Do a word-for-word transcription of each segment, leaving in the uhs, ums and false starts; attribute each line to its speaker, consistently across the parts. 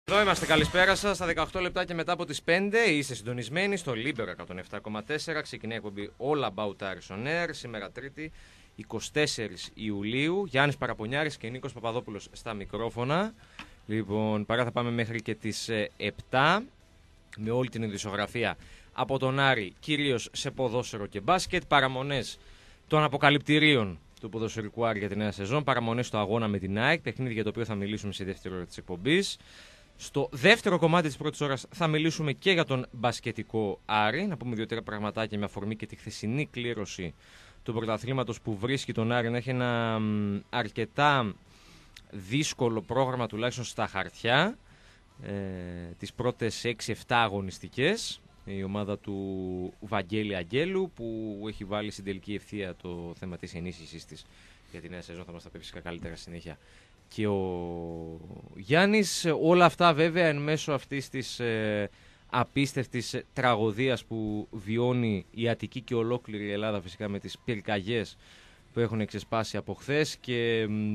Speaker 1: Εδώ είμαστε, καλησπέρα σας. Στα δεκαοκτώ λεπτά και μετά από τις πέντε είστε συντονισμένοι στο Libero εκατόν επτά κόμμα τέσσερα. Ξεκινάει η εκπομπή All About Aris on Air. Σήμερα Τρίτη, εικοστή τέταρτη Ιουλίου. Γιάννης Παραπονιάρης και Νίκος Παπαδόπουλος στα μικρόφωνα. Λοιπόν, παρά θα πάμε μέχρι και τις επτά με όλη την ειδησιογραφία από τον Άρη, κυρίως σε ποδόσφαιρο και μπάσκετ. Παραμονές των αποκαλυπτηρίων του ποδοσφαιρικού Άρη για τη νέα σεζόν. Παραμονές στο αγώνα με την ΑΕΚ, παιχνίδι για το οποίο θα μιλήσουμε στη δεύτερη ώρα της εκπομπής. Στο δεύτερο κομμάτι της πρώτης ώρας θα μιλήσουμε και για τον μπασκετικό Άρη. Να πούμε δύο-τρία πραγματάκια με αφορμή και τη χθεσινή κλήρωση του πρωταθλήματος που βρίσκει τον Άρη να έχει ένα μ, αρκετά δύσκολο πρόγραμμα, τουλάχιστον στα χαρτιά, ε, τις πρώτες έξι εφτά αγωνιστικές. Η ομάδα του Βαγγέλη Αγγέλου που έχει βάλει στην τελική ευθεία το θέμα της ενίσχυσης της για τη νέα σεζόν. Θα μας τα πει φυσικά καλύτερα συνέχεια και ο Γιάννης. Όλα αυτά βέβαια εν μέσω αυτής της ε, απίστευτης τραγωδίας που βιώνει η Αττική και ολόκληρη η Ελλάδα, φυσικά με τις πυρκαγιές που έχουν εξεσπάσει από χθες, και μ,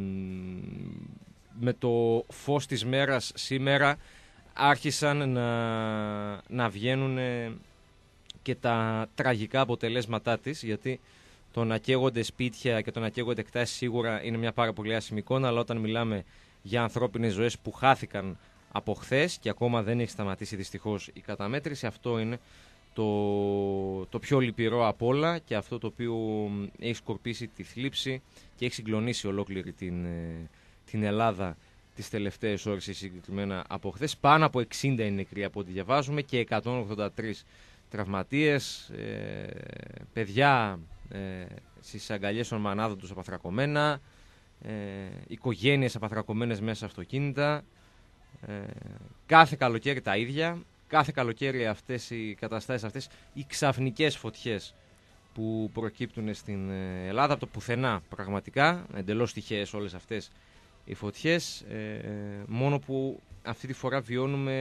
Speaker 1: με το φως της μέρας σήμερα άρχισαν να, να βγαίνουν και τα τραγικά αποτελέσματά της, γιατί το να καίγονται σπίτια και το να καίγονται εκτάσεις σίγουρα είναι μια πάρα πολύ άσχημη εικόνα, αλλά όταν μιλάμε για ανθρώπινες ζωές που χάθηκαν από χθες και ακόμα δεν έχει σταματήσει δυστυχώς η καταμέτρηση, αυτό είναι το, το πιο λυπηρό απ' όλα και αυτό το οποίο έχει σκορπίσει τη θλίψη και έχει συγκλονίσει ολόκληρη την, την Ελλάδα τις τελευταίες ώρες, συγκεκριμένα από χθες. Πάνω από εξήντα είναι νεκροί από ό,τι διαβάζουμε και εκατόν ογδόντα τρεις τραυματίες, ε, παιδιά ε, στις αγκαλιές των μανάδων τους απαθρακωμένα, ε, οικογένειες απαθρακωμένες μέσα σε αυτοκίνητα. Ε, κάθε καλοκαίρι τα ίδια, κάθε καλοκαίρι αυτές οι καταστάσεις, αυτές οι ξαφνικές φωτιές που προκύπτουν στην Ελλάδα από το πουθενά, πραγματικά, εντελώς τυχαίες όλες αυτές οι φωτιές, ε, μόνο που αυτή τη φορά βιώνουμε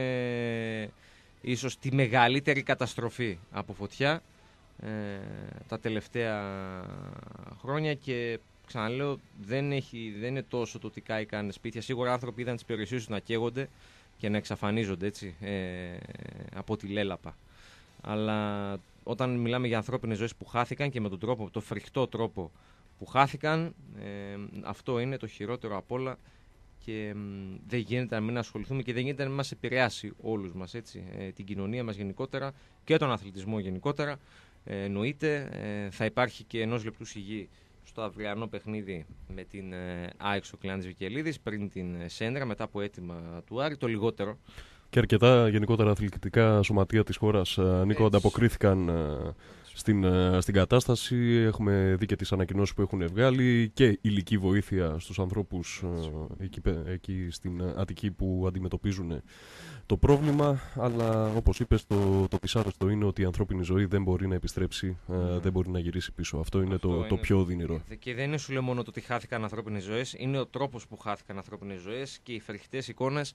Speaker 1: ίσως τη μεγαλύτερη καταστροφή από φωτιά ε, τα τελευταία χρόνια, και ξαναλέω δεν, έχει, δεν είναι τόσο το τι κάηκαν σπίτια. Σίγουρα άνθρωποι είδαν τις περιουσίες τους να καίγονται και να εξαφανίζονται έτσι, ε, από τη λέλαπα, αλλά όταν μιλάμε για ανθρώπινες ζωές που χάθηκαν και με τον τρόπο, το φρικτό τρόπο που χάθηκαν, ε, αυτό είναι το χειρότερο απ' όλα και ε, δεν γίνεται να μην ασχοληθούμε και δεν γίνεται να μην μας επηρεάσει όλους μας, έτσι, ε, την κοινωνία μας γενικότερα και τον αθλητισμό γενικότερα. Ε, εννοείται ε, θα υπάρχει και ενός λεπτού σιγή στο αυριανό παιχνίδι με την ε, ΑΕΚ στο Κλεάνης Βικελίδης πριν την ε, Σέντρα, μετά από αίτημα του Άρη, το λιγότερο.
Speaker 2: Και αρκετά γενικότερα αθλητικά σωματεία της χώρας, Νίκο, έτσι, ανταποκρίθηκαν στην, στην κατάσταση. Έχουμε δει και τις ανακοινώσεις που έχουν βγάλει και υλική βοήθεια στους ανθρώπους εκεί, εκεί στην Αττική που αντιμετωπίζουν το πρόβλημα. Αλλά όπως είπες, το, το δυσάρεστο είναι ότι η ανθρώπινη ζωή δεν μπορεί να επιστρέψει, mm. δεν μπορεί να γυρίσει πίσω. Αυτό είναι, Αυτό το, είναι το πιο οδυνηρό.
Speaker 1: Και δεν είναι σου λέω μόνο το ότι χάθηκαν ανθρώπινες ζωές, είναι ο τρόπος που χάθηκαν ανθρώπινες ζωές και οι φρικτές εικόνες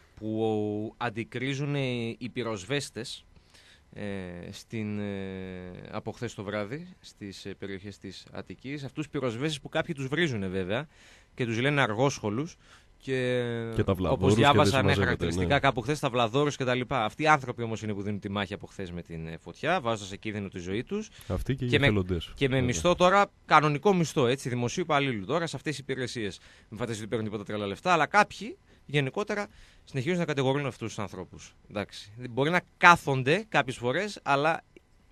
Speaker 1: που αντικρίζουν οι πυροσβέστες ε, στην, ε, από χθες το βράδυ στις ε, περιοχές της Αττικής. Αυτούς τους πυροσβέστες που κάποιοι τους βρίζουν βέβαια και τους λένε αργόσχολους και,
Speaker 2: και
Speaker 1: όπως διάβασαν ναι, χαρακτηριστικά ναι. κάπου χθες, τα βλαδόρους και τα λοιπά. Αυτοί οι άνθρωποι όμως είναι που δίνουν τη μάχη από χθες με την φωτιά, βάζοντας σε κίνδυνο τη ζωή τους.
Speaker 2: Αυτοί και,
Speaker 1: και,
Speaker 2: με,
Speaker 1: και με μισθό τώρα, κανονικό μισθό, έτσι, δημοσίου υπαλλήλου τώρα σε αυτές τις υπηρεσίες. Μην φανταστείτε ότι παίρνουν τίποτα τρελά λεφτά, αλλά κάποιοι γενικότερα συνεχίζουν να κατηγορούν αυτούς τους ανθρώπους. Εντάξει. Μπορεί να κάθονται κάποιες φορές, αλλά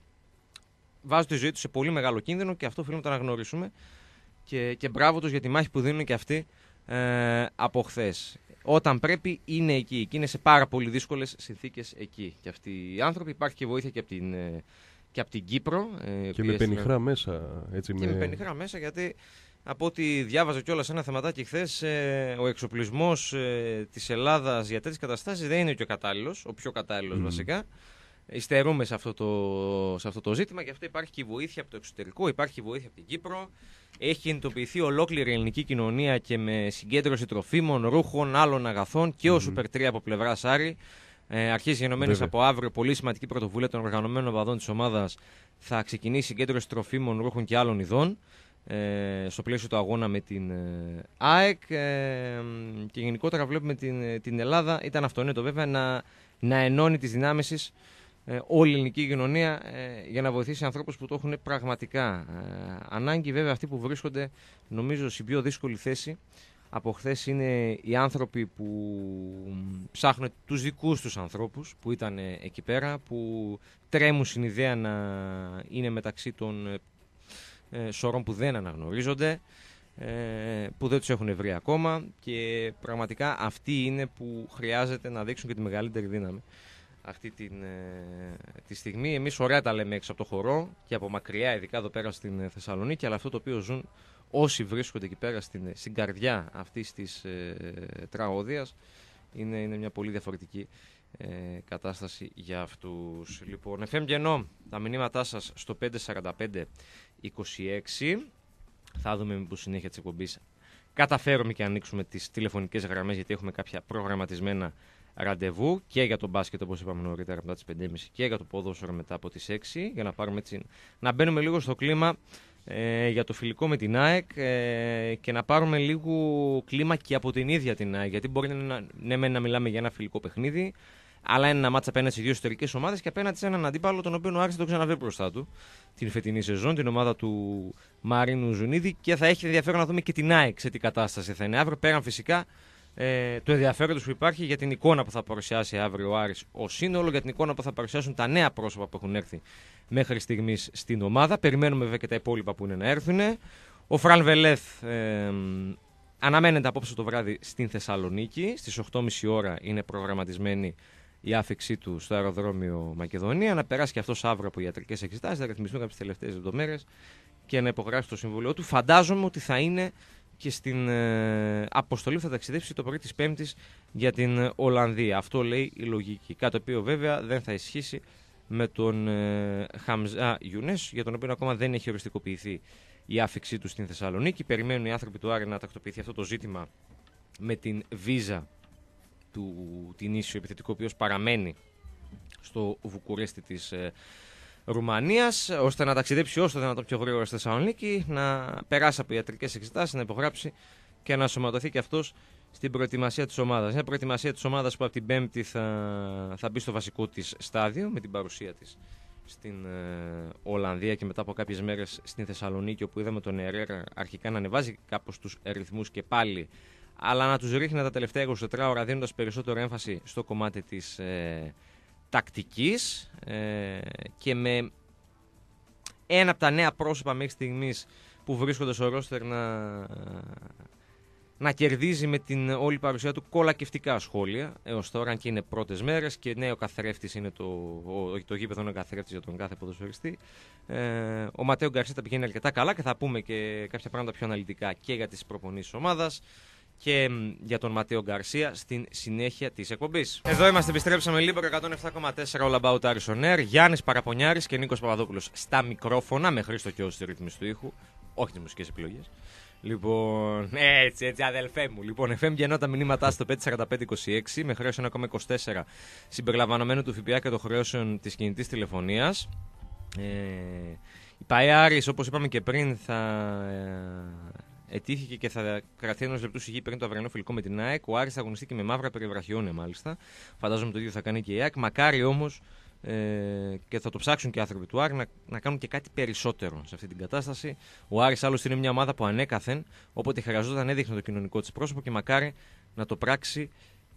Speaker 1: βάζουν τη ζωή τους σε πολύ μεγάλο κίνδυνο και αυτό οφείλουμε να το αναγνωρίσουμε. Και, και μπράβο τους για τη μάχη που δίνουν και αυτοί ε, από χθες. Όταν πρέπει είναι εκεί. Και είναι σε πάρα πολύ δύσκολες συνθήκες εκεί. Και αυτοί οι άνθρωποι, υπάρχει και βοήθεια και από την, ε, και από την Κύπρο. Ε,
Speaker 2: και με πενιχρά είναι... μέσα. Έτσι,
Speaker 1: και με... με πενιχρά μέσα, γιατί από ό,τι διάβαζα κιόλας ένα θεματάκι χθες, ε, ο εξοπλισμός ε, της Ελλάδας για τέτοιες καταστάσεις δεν είναι και ο κατάλληλος, ο πιο κατάλληλος mm. βασικά. Υστερούμε σε αυτό, το, σε αυτό το ζήτημα, και αυτό υπάρχει και η βοήθεια από το εξωτερικό, υπάρχει η βοήθεια από την Κύπρο. Έχει κινητοποιηθεί ολόκληρη η ελληνική κοινωνία και με συγκέντρωση τροφίμων, ρούχων, άλλων αγαθών και mm. ο Σούπερ τρία από πλευράς Άρη. Ε, αρχίζει γενομένης από αύριο πολύ σημαντική πρωτοβουλία των οργανωμένων οπαδών της ομάδας. Θα ξεκινήσει συγκέντρωση τροφίμων, ρούχων και άλλων ειδών. ε, στο πλαίσιο του αγώνα με την ε, ΑΕΚ ε, και γενικότερα βλέπουμε την, την Ελλάδα, ήταν αυτονόητο βέβαια, να, να ενώνει τις δυνάμεις της ε, όλη η ελληνική κοινωνία ε, για να βοηθήσει ανθρώπους που το έχουν πραγματικά ε, ανάγκη. Βέβαια αυτοί που βρίσκονται νομίζω στην πιο δύσκολη θέση από χθες είναι οι άνθρωποι που ψάχνουν τους δικούς τους ανθρώπους που ήταν εκεί πέρα, που τρέμουν στην ιδέα να είναι μεταξύ των ε, σωρών που δεν αναγνωρίζονται, ε, που δεν τους έχουν βρει ακόμα, και πραγματικά αυτοί είναι που χρειάζεται να δείξουν και τη μεγαλύτερη δύναμη αυτή την, ε, τη στιγμή. Εμείς ωραία τα λέμε έξω από το χορό και από μακριά, ειδικά εδώ πέρα στην Θεσσαλονίκη, αλλά αυτό το οποίο ζουν όσοι βρίσκονται εκεί πέρα στην, στην καρδιά αυτής της ε, τραγωδίας είναι, είναι μια πολύ διαφορετική ε, κατάσταση για αυτούς. Λοιπόν, εφ εμ Γενό, τα μηνύματά σας στο πέντε τέσσερα πέντε είκοσι έξι. Θα δούμε μήπως συνέχεια της εκπομπής καταφέρουμε και ανοίξουμε τις τηλεφωνικές γραμμές, γιατί έχουμε κάποια προγραμματισμένα ραντεβού και για τον μπάσκετ, όπως είπαμε νωρίτερα, μετά τις πέντε και μισή, και για το ποδόσφαιρο μετά από τις έξι, για να πάρουμε έτσι, να μπαίνουμε λίγο στο κλίμα ε, για το φιλικό με την ΑΕΚ ε, και να πάρουμε λίγο κλίμα και από την ίδια την ΑΕΚ, γιατί μπορεί να, ναι, ναι, να μιλάμε για ένα φιλικό παιχνίδι, αλλά είναι ένα μάτσα απέναντι σε δύο εσωτερικές ομάδες και απέναντι σε έναν αντίπαλο τον οποίο ο Άρης θα το ξαναβρει μπροστά του την φετινή σεζόν, την ομάδα του Μαρίνου Ζουνίδη, και θα έχει ενδιαφέρον να δούμε και την ΑΕΚ σε τι κατάσταση θα είναι αύριο, πέραν φυσικά ε, του ενδιαφέροντος που υπάρχει για την εικόνα που θα παρουσιάσει αύριο ο Άρης ως σύνολο, για την εικόνα που θα παρουσιάσουν τα νέα πρόσωπα που έχουν έρθει μέχρι στιγμής στην ομάδα. Περιμένουμε βέβαια και τα υπόλοιπα που είναι να έρθουν. Ο Φραν Βελέθ ε, αναμένεται απόψε το βράδυ στην Θεσσαλονίκη. Στις οκτώ και μισή ώρα είναι προγραμματισμένη η άφηξή του στο αεροδρόμιο Μακεδονία. Να περάσει και αυτός αύριο από ιατρικές εξετάσεις, να ρυθμιστούν κάποιες τελευταίες λεπτομέρειες και να υπογράψει το συμβόλαιο του. Φαντάζομαι ότι θα είναι και στην ε, αποστολή που θα ταξιδέψει το πρωί της Πέμπτης για την Ολλανδία. Αυτό λέει η λογική. Κάτι το οποίο βέβαια δεν θα ισχύσει με τον ε, Χαμζά Ιουνές, για τον οποίο ακόμα δεν έχει οριστικοποιηθεί η άφηξή του στην Θεσσαλονίκη. Περιμένουν οι άνθρωποι του Άρη να τακτοποιηθεί αυτό το ζήτημα με την βίζα του την ίσιο επιθετικού, ο οποίος παραμένει στο Βουκουρέστι της ε, Ρουμανίας, ώστε να ταξιδέψει όσο δυνατόν πιο γρήγορα στη Θεσσαλονίκη, να περάσει από ιατρικές εξετάσεις, να υπογράψει και να σωματωθεί και αυτός στην προετοιμασία της ομάδας. Μια προετοιμασία της ομάδας που από την Πέμπτη θα, θα μπει στο βασικό της στάδιο με την παρουσία της στην ε, Ολλανδία και μετά από κάποιες μέρες στην Θεσσαλονίκη, όπου είδαμε τον Ερέρα αρχικά να ανεβάζει κάπως τους ρυθμούς και πάλι, αλλά να τους ρίχνει τα τελευταία είκοσι τέσσερις ώρα, δίνοντας περισσότερο έμφαση στο κομμάτι της ε, τακτικής ε, και με ένα από τα νέα πρόσωπα μέχρι στιγμής που βρίσκονται στο ρόστερ να, να κερδίζει με την όλη παρουσία του κολακευτικά σχόλια έως τώρα, αν και είναι πρώτες μέρες και ναι, ο καθρέφτης είναι το, ο, το γήπεδο είναι ο καθρέφτης για τον κάθε ποδοσφαιριστή. Ε, ο Ματέο Γκαρσία τα πηγαίνει αρκετά καλά και θα πούμε και κάποια πράγματα πιο αναλυτικά και για τις προπονήσεις ομάδας και για τον Ματέο Γκαρσία στην συνέχεια της εκπομπής. Εδώ είμαστε, επιστρέψαμε λίγο εκατόν επτά κόμμα τέσσερα All About Aris On Air. Γιάννης Παραπονιάρης και Νίκος Παπαδόπουλος στα μικρόφωνα, με Χρήστο Κιώση στη ρύθμιση του ήχου, όχι τις μουσικές επιλογές. Λοιπόν, έτσι, έτσι, αδελφέ μου. Λοιπόν, εφ εμ Γενό, τα μηνύματά στο πέντε τέσσερα πέντε είκοσι έξι με χρέος ένα κόμμα είκοσι τέσσερα συμπεριλαμβανομένου του ΦΠΑ και των χρεώσεων της κινητής τηλεφωνίας. Ε, η ΠΑΕ Άρης, όπως είπαμε και πριν, θα ε, ετήθηκε και θα κρατεί ενός λεπτού σιγή πριν το αυριανό φιλικό με την ΑΕΚ. Ο Άρης θα αγωνιστεί και με μαύρα περιβραχιόνια, μάλιστα. Φαντάζομαι το ίδιο θα κάνει και η ΑΕΚ. Μακάρι όμως, ε, και θα το ψάξουν και οι άνθρωποι του Άρη, να, να κάνουν και κάτι περισσότερο σε αυτή την κατάσταση. Ο Άρης άλλωστε είναι μια ομάδα που ανέκαθεν, όποτε χρειαζόταν, έδειχνε το κοινωνικό της πρόσωπο και μακάρι να το πράξει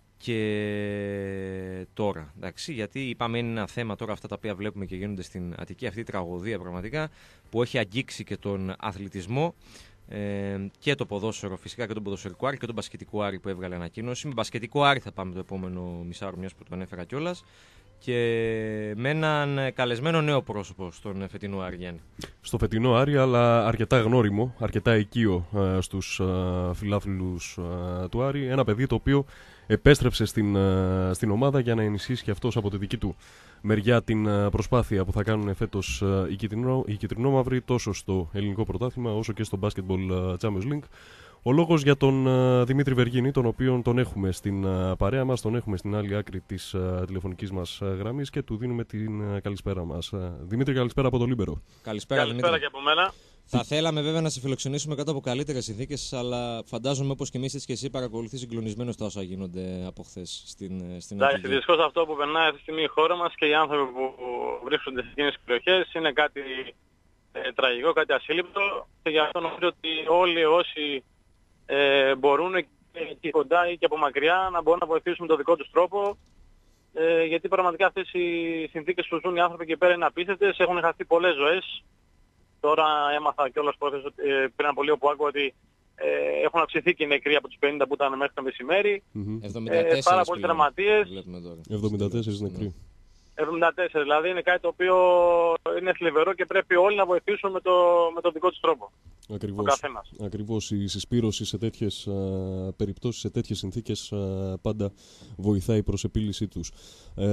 Speaker 1: και τώρα. Εντάξει, γιατί είπαμε είναι ένα θέμα τώρα αυτά τα οποία βλέπουμε και γίνονται στην Αττική, αυτή η τραγωδία πραγματικά που έχει αγγίξει και τον αθλητισμό ε, και το ποδόσφαιρο φυσικά και τον ποδοσφαιρικό Άρη και τον μπασκετικό Άρη που έβγαλε ανακοίνωση. Με μπασκετικό Άρη θα πάμε το επόμενο μισάωρο, μιας που το ανέφερα κιόλας, και με έναν καλεσμένο νέο πρόσωπο στον φετινό Άρη, Γιάννη. Στο
Speaker 2: φετινό Άρη, αλλά αρκετά γνώριμο, αρκετά οικείο ε, στους ε, φιλάθλους ε, του Άρη. Ένα παιδί το οποίο επέστρεψε στην, ε, στην ομάδα για να ενισχύσει και αυτός από τη δική του μεριά την ε, προσπάθεια που θα κάνουν φέτος ε, οι, κυτρινό, οι κυτρινόμαυροι τόσο στο ελληνικό πρωτάθλημα όσο και στο Basketball Champions League. Ο λόγος για τον uh, Δημήτρη Βεργίνη, τον οποίον τον έχουμε στην uh, παρέα μας, τον έχουμε στην άλλη άκρη της uh, τηλεφωνικής μας uh, γραμμής και του δίνουμε την uh, καλησπέρα μας. Uh, Δημήτρη, καλησπέρα από το Λίμπερο.
Speaker 1: Καλησπέρα,
Speaker 3: καλησπέρα και από μένα.
Speaker 1: Θα θέλαμε βέβαια να σε φιλοξενήσουμε κάτω από καλύτερες συνθήκες, αλλά φαντάζομαι όπως και εμείς έτσι και εσύ παρακολουθείς συγκλονισμένος τα όσα γίνονται από χθες στην, στην
Speaker 3: Εντάξει, δυστυχώς αυτό που περνάει αυτή τη στιγμή η χώρα μας και οι άνθρωποι που βρίσκονται σε εκείνες τις περιοχές είναι κάτι ε, τραγικό, κάτι ασύλληπτο, και γι' αυτό νομίζω ότι όλοι όσοι ε, μπορούν και κοντά ή και από μακριά να μπορούν να βοηθήσουν με τον δικό τους τρόπο, ε, γιατί πραγματικά αυτές οι συνθήκες που ζουν οι άνθρωποι εκεί πέρα είναι απίστευτες, έχουν χαθεί πολλές ζωές. Τώρα έμαθα κιόλας πρόθεση ε, πριν από λίγο που άκουγα ότι ε, έχουν αυξηθεί και οι νεκροί από τους πενήντα που ήταν μέχρι το μεσημέρι.
Speaker 2: Mm-hmm.
Speaker 3: Ε, πάρα πολλοί τραυματίες.
Speaker 2: εβδομήντα τέσσερις νεκροί.
Speaker 3: εβδομήντα τέσσερα δηλαδή είναι κάτι το οποίο είναι θλιβερό και πρέπει όλοι να βοηθήσουν με το, με το δικό τους τρόπο.
Speaker 2: Ακριβώς, ακριβώς η συσπήρωση σε τέτοιες α, περιπτώσεις, σε τέτοιες συνθήκες α, πάντα βοηθάει προς επίλυσή τους. Ε,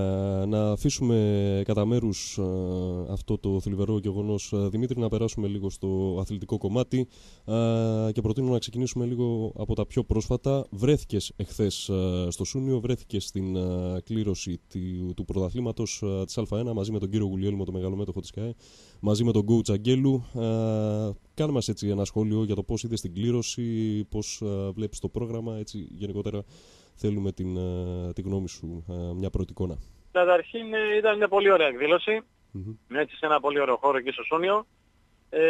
Speaker 2: να αφήσουμε κατά μέρους α, αυτό το θλιβερό γεγονός, α, Δημήτρη, να περάσουμε λίγο στο αθλητικό κομμάτι α, και προτείνω να ξεκινήσουμε λίγο από τα πιο πρόσφατα. Βρέθηκες εχθές α, στο Σούνιο, βρέθηκες στην α, κλήρωση του, του πρωταθλήματος α, της Α1 μαζί με τον κύριο Γουλιέλμο, το μεγαλομέτωχο της ΚΑΕ, μαζί με τον coach Αγγέλου. Α, Κάνε μας έτσι ένα σχόλιο για το πώς είδες την κλήρωση, πώς α, βλέπεις το πρόγραμμα, έτσι γενικότερα θέλουμε την, α, τη γνώμη σου, α, μια πρώτη εικόνα.
Speaker 3: Καταρχήν ήταν μια πολύ ωραία εκδήλωση, mm-hmm. έτσι σε ένα πολύ ωραίο χώρο εκεί στο Σούνιο. Ε,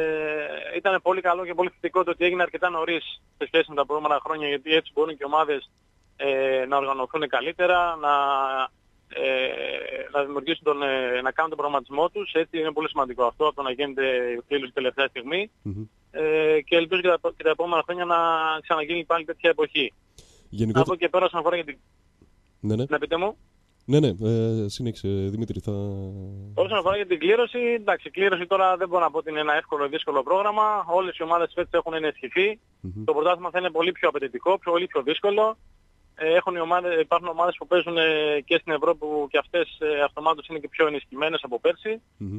Speaker 3: ήταν πολύ καλό και πολύ θετικό το ότι έγινε αρκετά νωρίς σε σχέση με τα προηγούμενα χρόνια, γιατί έτσι μπορούν και οι ομάδες ε, να οργανωθούν καλύτερα, να, ε, να δημιουργήσουν τον, ε, να κάνουν τον προγραμματισμό τους. Έτσι είναι πολύ σημαντικό αυτό, από το να γίνεται η κλήρωση τελευταία στιγμή. Mm-hmm. Ε, και ελπίζω και τα, και τα επόμενα χρόνια να ξαναγίνει πάλι τέτοια εποχή.
Speaker 2: Γενικότερα...
Speaker 3: Από και πέρα όσον αφορά για την...
Speaker 2: Ναι, ναι.
Speaker 3: Να πείτε μου.
Speaker 2: Ναι, ναι, ε, συνέχισε Δημήτρη. Θα...
Speaker 3: Όσον αφορά για την κλήρωση, εντάξει, η κλήρωση τώρα δεν μπορώ να πω ότι είναι ένα εύκολο ή δύσκολο πρόγραμμα. Όλες οι ομάδες φέτος έχουν ενισχυθεί. Mm-hmm. Το πρωτάθλημα θα είναι πολύ πιο απαιτητικό, πολύ πιο δύσκολο. Ε, έχουν οι ομάδες, υπάρχουν ομάδες που παίζουν ε, και στην Ευρώπη που και αυτές ε, αυτομάτως είναι και πιο ενισχυμένες από πέρσι. Mm-hmm.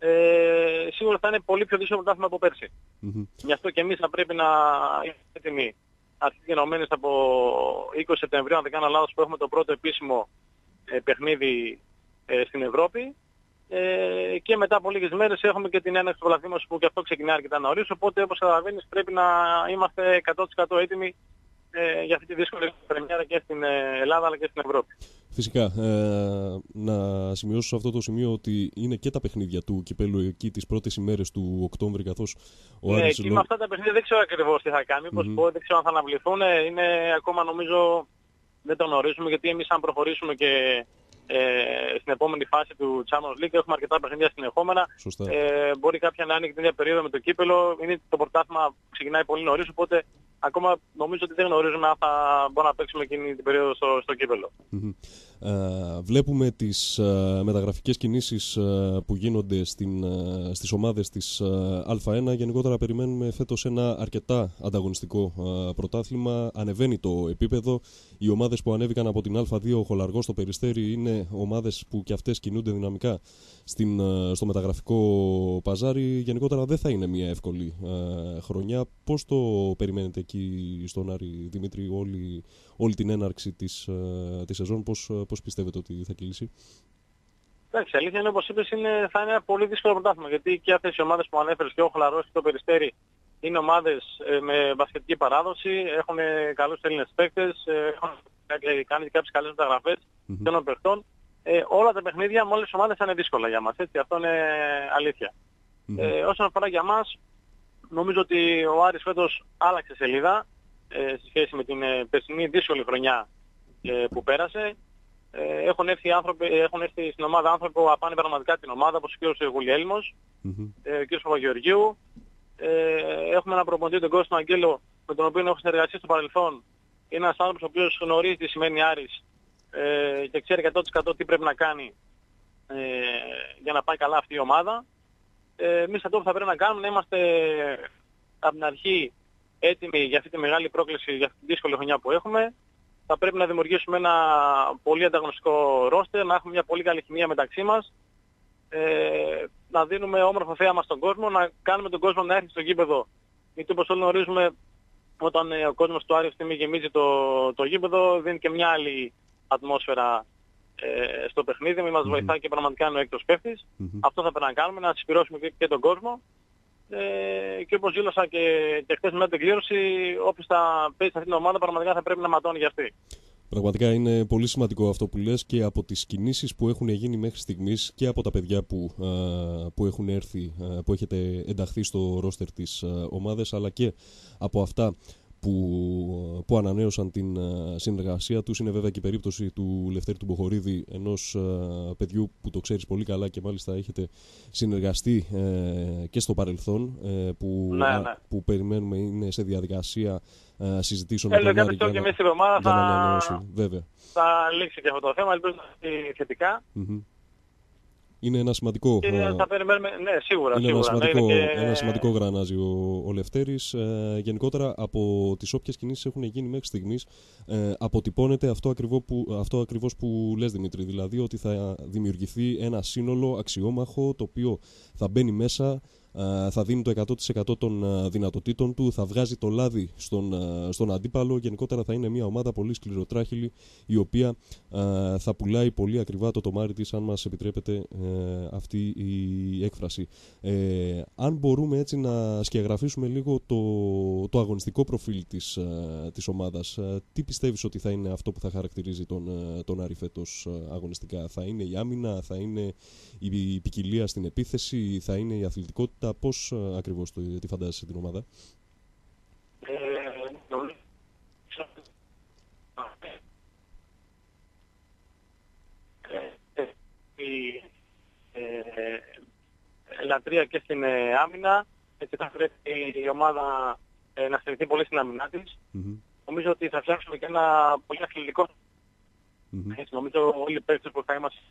Speaker 3: Ε, σίγουρα θα είναι πολύ πιο δύσκολο πρωτάθλημα από πέρσι. Mm-hmm. Γι' αυτό και εμείς θα πρέπει να είμαστε έτοιμοι, αρχικά γενομένες από είκοσι Σεπτεμβρίου, αν δεν κάνω λάθος, που έχουμε το πρώτο επίσημο ε, παιχνίδι ε, στην Ευρώπη. Ε, και μετά από λίγες μέρες έχουμε και την έναρξη του πρωταθλήματος που και αυτό ξεκινάει αρκετά νωρίς. Οπότε, όπως καταλαβαίνεις, πρέπει να είμαστε εκατό τοις εκατό έτοιμοι ε, για αυτή τη δύσκολη πρεμιέρα και στην Ελλάδα αλλά και στην Ευρώπη.
Speaker 2: Φυσικά. Ε, να σημειώσω σε αυτό το σημείο ότι είναι και τα παιχνίδια του κυπέλου εκεί τις πρώτες ημέρες του Οκτώβρη, καθώς ο
Speaker 3: ναι,
Speaker 2: Άρης...
Speaker 3: εκεί με αυτά τα παιχνίδια δεν ξέρω ακριβώς τι θα κάνει. Μήπως mm-hmm. πω, δεν ξέρω αν θα αναβληθούν. Είναι ακόμα, νομίζω, δεν το γνωρίζουμε, γιατί εμείς αν προχωρήσουμε και ε, στην επόμενη φάση του Champions League έχουμε αρκετά παιχνίδια συνεχόμενα. Ε, μπορεί κάποια να είναι και την ίδια περίοδο με το κύπελο. Είναι το πρωτάθλημα που ξεκινάει πολύ νωρίς, οπότε ακόμα νομίζω ότι δεν γνωρίζουμε αν θα μπορούμε να παίξουμε εκείνη την περίοδο στο, στο κύπελο.
Speaker 2: Mm-hmm. Uh, βλέπουμε τις uh, μεταγραφικές κινήσεις uh, που γίνονται στην, uh, στις ομάδες της uh, Α1. Γενικότερα περιμένουμε φέτος ένα αρκετά ανταγωνιστικό uh, πρωτάθλημα. Ανεβαίνει το επίπεδο. Οι ομάδες που ανέβηκαν από την Α2, ο Χολαργός, το Περιστέρι, είναι ομάδες που και αυτές κινούνται δυναμικά στην, uh, στο μεταγραφικό παζάρι. Γενικότερα δεν θα είναι μια εύκολη uh, χρονιά. Πώς το περιμένετε εκεί στον Άρη, Δημήτρη, όλη, όλη την έναρξη της, uh, της σεζόν, πώς, πώς πιστεύετε ότι θα κυλήσει?
Speaker 3: Εντάξει, η αλήθεια είναι, όπως είπες, είναι, θα είναι ένα πολύ δύσκολο πρωτάθλημα, γιατί και αυτές οι ομάδες που ανέφερες, και ο Χολαρός και το Περιστέρι, είναι ομάδες ε, με μπασκετική παράδοση, έχουν ε, καλούς Έλληνες παίκτες, ε, έχουν ε, κάνει κάποιες καλές μεταγραφές mm-hmm. των παιχτών. Ε, όλα τα παιχνίδια με όλες τις ομάδες θα είναι δύσκολα για μας, έτσι, αυτό είναι αλήθεια. Mm-hmm. Ε, όσον αφορά για μας, νομίζω ότι ο Άρης φέτος άλλαξε σελίδα ε, σε σχέση με την ε, περσινή δύσκολη χρονιά ε, που πέρασε. Ε, έχουν, έρθει άνθρωποι, έχουν έρθει στην ομάδα άνθρωποι που απάνε πραγματικά την ομάδα, όπως ο κ. Γουλιέλμος, mm-hmm. ε, ο κ. Παπαγεωργίου. Ε, έχουμε έναν προπονητή, τον Κώστα Αγγέλο, με τον οποίο έχω συνεργαστεί στο παρελθόν. Είναι ένας άνθρωπος ο οποίος γνωρίζει τι σημαίνει Άρης ε, και ξέρει εκατό τοις εκατό τι πρέπει να κάνει ε, για να πάει καλά αυτή η ομάδα. Ε, εμείς αυτό που θα πρέπει να κάνουμε είναι να είμαστε από την αρχή έτοιμοι για αυτή τη μεγάλη πρόκληση, για αυτή τη δύσκολη χρονιά που έχουμε. Θα πρέπει να δημιουργήσουμε ένα πολύ ανταγωνιστικό ρόστερ, να έχουμε μια πολύ καλή χημεία μεταξύ μας, ε, να δίνουμε όμορφα θέαμα στον κόσμο, να κάνουμε τον κόσμο να έρθει στο γήπεδο. Γιατί όπως όλοι γνωρίζουμε, όταν ε, ο κόσμος του Άρη στιγμή γεμίζει το, το γήπεδο, δίνει και μια άλλη ατμόσφαιρα ε, στο παιχνίδι, μην μας mm-hmm. βοηθάει και πραγματικά είναι ο έκτος παίκτης. Mm-hmm. Αυτό θα πρέπει να κάνουμε, να συσπηρώσουμε και, και τον κόσμο. Ε, και όπως δήλωσα και, και χθες μετά την κλήρωση, όποιος θα παίζει σε αυτήν την ομάδα πραγματικά θα πρέπει να ματώνει για αυτή.
Speaker 2: Πραγματικά είναι πολύ σημαντικό αυτό που λες και από τις κινήσεις που έχουν γίνει μέχρι στιγμής και από τα παιδιά που, α, που έχουν έρθει, α, που έχετε ενταχθεί στο ρόστερ της α, ομάδας, αλλά και από αυτά που, που ανανέωσαν την α, συνεργασία τους. Είναι βέβαια και η περίπτωση του Λευτέρη του Μποχορίδη, ενός α, παιδιού που το ξέρεις πολύ καλά και μάλιστα έχετε συνεργαστεί ε, και στο παρελθόν, ε, που,
Speaker 3: ναι,
Speaker 2: α,
Speaker 3: ναι.
Speaker 2: που περιμένουμε είναι σε διαδικασία Uh, συζητήσεων
Speaker 3: Έλα,
Speaker 2: με τον Άρη
Speaker 3: και εμείς στην ομάδα
Speaker 2: για να
Speaker 3: θα...
Speaker 2: βέβαια.
Speaker 3: θα λήξει και αυτό το θέμα, ελπίζω να είναι θετικά.
Speaker 2: Mm-hmm. Είναι ένα σημαντικό,
Speaker 3: και uh, θα περιμένουμε, ναι, σίγουρα,
Speaker 2: είναι
Speaker 3: σίγουρα.
Speaker 2: Ένα σημαντικό,
Speaker 3: ναι, είναι και...
Speaker 2: ένα σημαντικό γρανάζι ο, ο Λευτέρης. Ε, γενικότερα από τις όποιες κινήσεις έχουν γίνει μέχρι στιγμής, ε, αποτυπώνεται αυτό ακριβώς, που, αυτό ακριβώς που λες, Δημήτρη, δηλαδή ότι θα δημιουργηθεί ένα σύνολο αξιόμαχο το οποίο θα μπαίνει μέσα, θα δίνει το εκατό τοις εκατό των δυνατοτήτων του, θα βγάζει το λάδι στον, στον αντίπαλο. Γενικότερα θα είναι μια ομάδα πολύ σκληροτράχυλη, η οποία θα πουλάει πολύ ακριβά το τομάρι της, αν μας επιτρέπετε αυτή η έκφραση. Ε, αν μπορούμε έτσι να σκιαγραφίσουμε λίγο το, το αγωνιστικό προφίλ της, της ομάδας, τι πιστεύεις ότι θα είναι αυτό που θα χαρακτηρίζει τον, τον Άρη φέτος αγωνιστικά? Θα είναι η άμυνα, θα είναι η ποικιλία στην επίθεση, θα είναι η αθλητικότητα? Πώς ακριβώς το, τι φαντάζεσαι την ομάδα?
Speaker 3: Ε, η ε, λατρεία και στην ε, άμυνα, έτσι θα πρέπει η ομάδα ε, να στηριχθεί πολύ στην άμυνά της. Mm-hmm. Νομίζω ότι θα φτιάξουμε και ένα πολύ αθλητικό. Mm-hmm. Έτσι, νομίζω όλοι οι παίκτες που θα είμαστε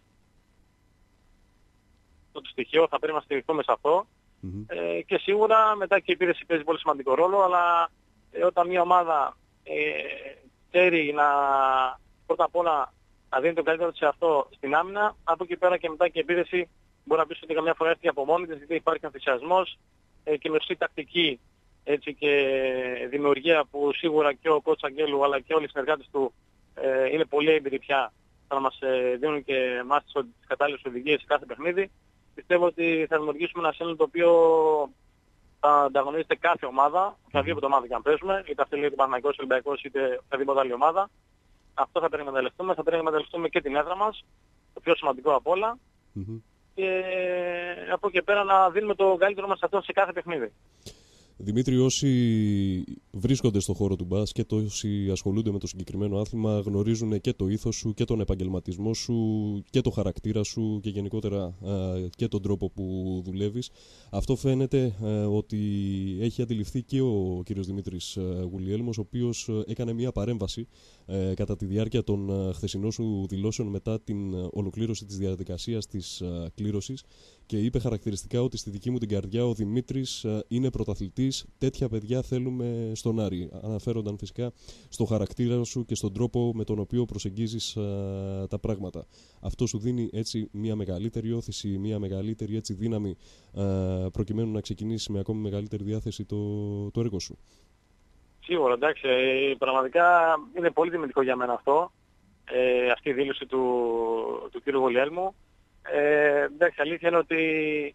Speaker 3: το στοιχείο θα πρέπει να στηριχθούμε σε αυτό. Mm-hmm. Ε, και σίγουρα μετά και η επίθεση παίζει πολύ σημαντικό ρόλο, αλλά ε, όταν μια ομάδα ε, ξέρει να πρώτα απ' όλα να δίνει το καλύτερο της σε αυτό στην άμυνα, από εκεί πέρα και μετά και η επίθεση μπορεί να πεις ότι καμιά φορά έρθει από μόνη της, γιατί υπάρχει ενθουσιασμός ε, και με σωστή τακτική, έτσι, και δημιουργία που σίγουρα και ο κότς Αγγέλου αλλά και όλοι οι συνεργάτες του ε, είναι πολύ έμπειροι πια, θα μας ε, δίνουν και εμάς τις κατάλληλες οδηγίες σε κάθε παιχνίδι. Πιστεύω ότι θα δημιουργήσουμε ένα σύνολο το οποίο θα ανταγωνίζεται κάθε ομάδα, οποιαδήποτε ομάδα και αν παίζουμε, είτε αυτή λέει ο Παναθηναϊκός, ο Ολυμπιακός, είτε οποιαδήποτε άλλη ομάδα. Αυτό θα πρέπει να εκμεταλλευτούμε, θα πρέπει να εκμεταλλευτούμε και την έδρα μας, το πιο σημαντικό απ' όλα. Mm-hmm. Και από εκεί πέρα να δίνουμε το καλύτερο μας αυτό σε κάθε παιχνίδι.
Speaker 2: Δημήτρη, όσοι βρίσκονται στον χώρο του μπάσκετ, όσοι ασχολούνται με το συγκεκριμένο άθλημα, γνωρίζουν και το ήθος σου και τον επαγγελματισμό σου και το χαρακτήρα σου και γενικότερα α, και τον τρόπο που δουλεύεις. Αυτό φαίνεται α, ότι έχει αντιληφθεί και ο κύριος Δημήτρης Γουλιέλμος, ο οποίος έκανε μια παρέμβαση α, κατά τη διάρκεια των α, χθεσινών σου δηλώσεων μετά την α, ολοκλήρωση της διαδικασίας της α, κλήρωσης, και είπε χαρακτηριστικά ότι στη δική μου την καρδιά ο Δημήτρης α, είναι πρωταθλητής. Τέτοια παιδιά θέλουμε στον Άρη. Αναφέρονταν φυσικά στο χαρακτήρα σου και στον τρόπο με τον οποίο προσεγγίζεις α, τα πράγματα. Αυτό σου δίνει έτσι μια μεγαλύτερη όθηση, μια μεγαλύτερη έτσι δύναμη α, προκειμένου να ξεκινήσεις με ακόμη μεγαλύτερη διάθεση το, το έργο σου.
Speaker 3: Σίγουρα, εντάξει. Πραγματικά είναι πολύ τιμητικό για μένα αυτό, ε, αυτή η δήλωση του, του κ. Γουλιέλμου. Ε, εντάξει, αλήθεια είναι ότι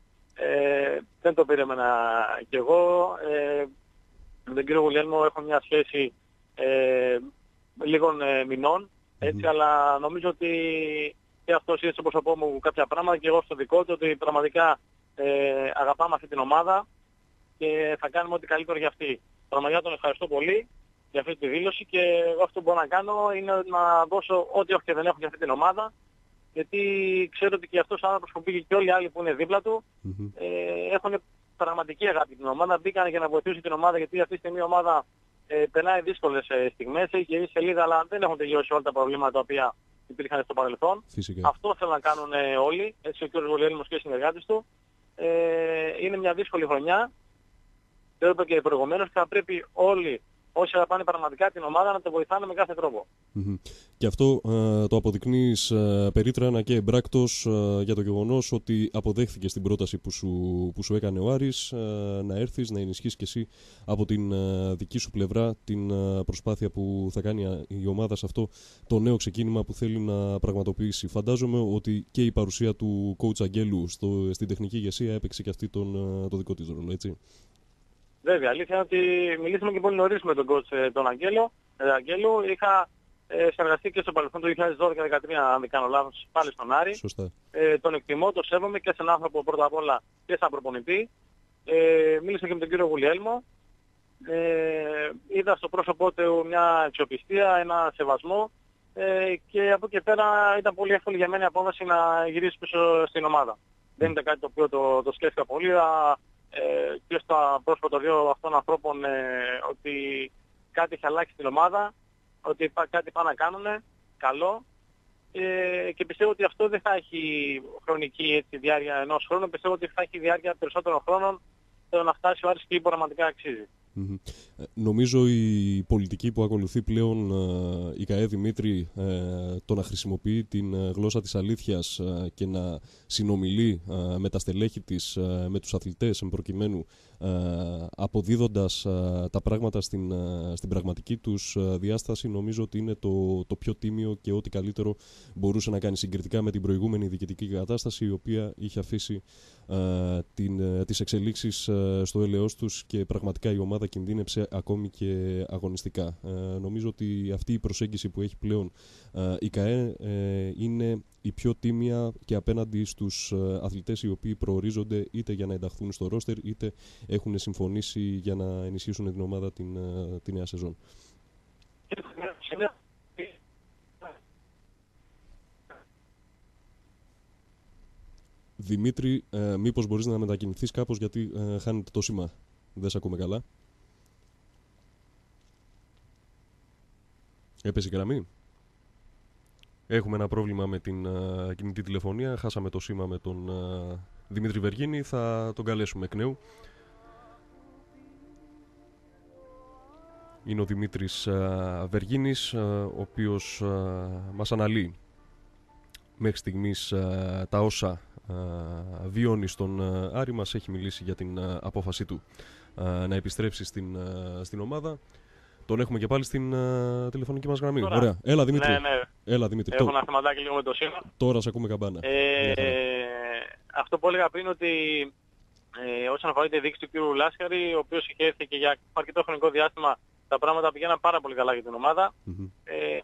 Speaker 3: ε, δεν το περίμενα κι εγώ. Ε, με τον κύριο Γουλιέλμο έχω μια σχέση ε, λίγων ε, μηνών, έτσι, mm-hmm. αλλά νομίζω ότι και αυτός είναι στο πρόσωπό μου κάποια πράγματα και εγώ στο δικό του, ότι πραγματικά ε, αγαπάμε αυτή την ομάδα και θα κάνουμε ό,τι καλύτερο για αυτή. Πραγματικά τον ευχαριστώ πολύ για αυτή τη δήλωση και εγώ αυτό που μπορώ να κάνω είναι να δώσω ό,τι έχω και δεν έχω για αυτή την ομάδα, γιατί ξέρω ότι και αυτός ο άνθρωπος που πήγε και όλοι οι άλλοι που είναι δίπλα του mm-hmm. ε, έχουν πραγματική αγάπη την ομάδα, μπήκαν για να βοηθήσουν την ομάδα, γιατί αυτή τη στιγμή η ομάδα ε, περνάει δύσκολες ε, στιγμές, έχει γυρίσει σελίδα, αλλά δεν έχουν τελειώσει όλα τα προβλήματα τα οποία υπήρχαν στο παρελθόν. Φυσικά. Αυτό θέλουν να κάνουν ε, όλοι, έτσι ο κ. Γουλιέλμος και οι συνεργάτες του. Ε, είναι μια δύσκολη χρονιά, το είπα και προηγουμένως, και θα πρέπει όλοι όσοι αγαπάνε πραγματικά την ομάδα να το βοηθάνε με κάθε τρόπο.
Speaker 2: Mm-hmm. Και αυτό ε, το αποδεικνύεις ε, περίτρανα και εμπράκτος ε, για το γεγονός ότι αποδέχθηκες την πρόταση που σου, που σου έκανε ο Άρης ε, να έρθεις, να ενισχύσεις και εσύ από την ε, δική σου πλευρά την ε, προσπάθεια που θα κάνει η ομάδα σε αυτό το νέο ξεκίνημα που θέλει να πραγματοποιήσει. Φαντάζομαι ότι και η παρουσία του coach Αγγέλου στο, στην τεχνική ηγεσία έπαιξε και αυτή τον, το δικό της ρόλο, έτσι.
Speaker 3: Βέβαια, αλήθεια είναι ότι μιλήσαμε και πολύ νωρίς με τον coach τον Αγγέλο. Ε, Αγγέλου. Είχα ε, συνεργαστεί και στο παρελθόν το δύο χιλιάδες δώδεκα δεκατρία, αν δεν κάνω λάθος, πάλι στον Άρη.
Speaker 2: Σωστά.
Speaker 3: Ε, τον εκτιμώ, τον σέβομαι και σαν άνθρωπο πρώτα απ' όλα και σαν προπονητή. Ε, μίλησα και με τον κύριο Γουλιέλμο. Ε, είδα στο πρόσωπό του μια αξιοπιστία, ένα σεβασμό ε, και από εκεί πέρα ήταν πολύ εύκολη για μένα η απόφαση να γυρίσει πίσω στην ομάδα. Mm. Δεν ήταν κάτι το οποίο το, το σκέφτηκα πολύ. Ε, και στα πρόσφατα δύο αυτών ανθρώπων ε, ότι κάτι έχει αλλάξει στην ομάδα, ότι κάτι πάνε να κάνουν καλό ε, και πιστεύω ότι αυτό δεν θα έχει χρονική έτσι, διάρκεια ενός χρόνου, πιστεύω ότι θα έχει διάρκεια περισσότερων χρόνων ε, να φτάσει ο Άρης και πραγματικά αξίζει.
Speaker 2: Mm-hmm. Ε, νομίζω η πολιτική που ακολουθεί πλέον ε, η ΚΑΕ Δημήτρη, ε, το να χρησιμοποιεί την ε, γλώσσα της αλήθειας ε, και να συνομιλεί ε, με τα στελέχη της, ε, με τους αθλητές εν προκειμένου, ε, αποδίδοντας ε, τα πράγματα στην, ε, στην πραγματική τους ε, διάσταση, νομίζω ότι είναι το, το πιο τίμιο και ό,τι καλύτερο μπορούσε να κάνει συγκριτικά με την προηγούμενη διοικητική κατάσταση, η οποία είχε αφήσει ε, την, ε, τις εξελίξεις ε, στο έλεος τους και πραγματικά η ομάδα κινδύνεψε ακόμη και αγωνιστικά. Ε, νομίζω ότι αυτή η προσέγγιση που έχει πλέον ε, η ΚΑΕ ε, είναι η πιο τίμια και απέναντι στους ε, αθλητές οι οποίοι προορίζονται είτε για να ενταχθούν στο ρόστερ είτε έχουν συμφωνήσει για να ενισχύσουν την ομάδα την, ε, τη νέα σεζόν. Δημήτρη, ε, μήπως μπορείς να μετακινηθείς κάπως γιατί ε, χάνεται το σήμα. Δεν σε ακούμε καλά. Έπεσε η γραμμή. Έχουμε ένα πρόβλημα με την uh, κινητή τηλεφωνία. Χάσαμε το σήμα με τον uh, Δημήτρη Βεργίνη. Θα τον καλέσουμε εκ νέου. Είναι ο Δημήτρης uh, Βεργίνης, uh, ο οποίος uh, μας αναλύει μέχρι στιγμής uh, τα όσα uh, βιώνει στον uh, Άρη. Μας έχει μιλήσει για την uh, απόφασή του uh, να επιστρέψει στην, uh, στην ομάδα. Τον έχουμε και πάλι στην uh, τηλεφωνική μας γραμμή.
Speaker 3: Τώρα.
Speaker 2: Ωραία. Έλα Δημήτρη.
Speaker 3: Ναι, ναι.
Speaker 2: Έλα, Δημήτρη.
Speaker 3: Έχω ένα θεματάκι λίγο με το σήμα.
Speaker 2: Τώρα σε ακούμε καμπάνα.
Speaker 3: Ε, ε, αυτό που έλεγα πριν ότι ε, όσον αφορά τη δίκηση του κ. Λάσκαρη, ο οποίος είχε έρθει και για αρκετό χρονικό διάστημα, τα πράγματα πηγαίναν πάρα πολύ καλά για την ομάδα. Mm-hmm. Ε,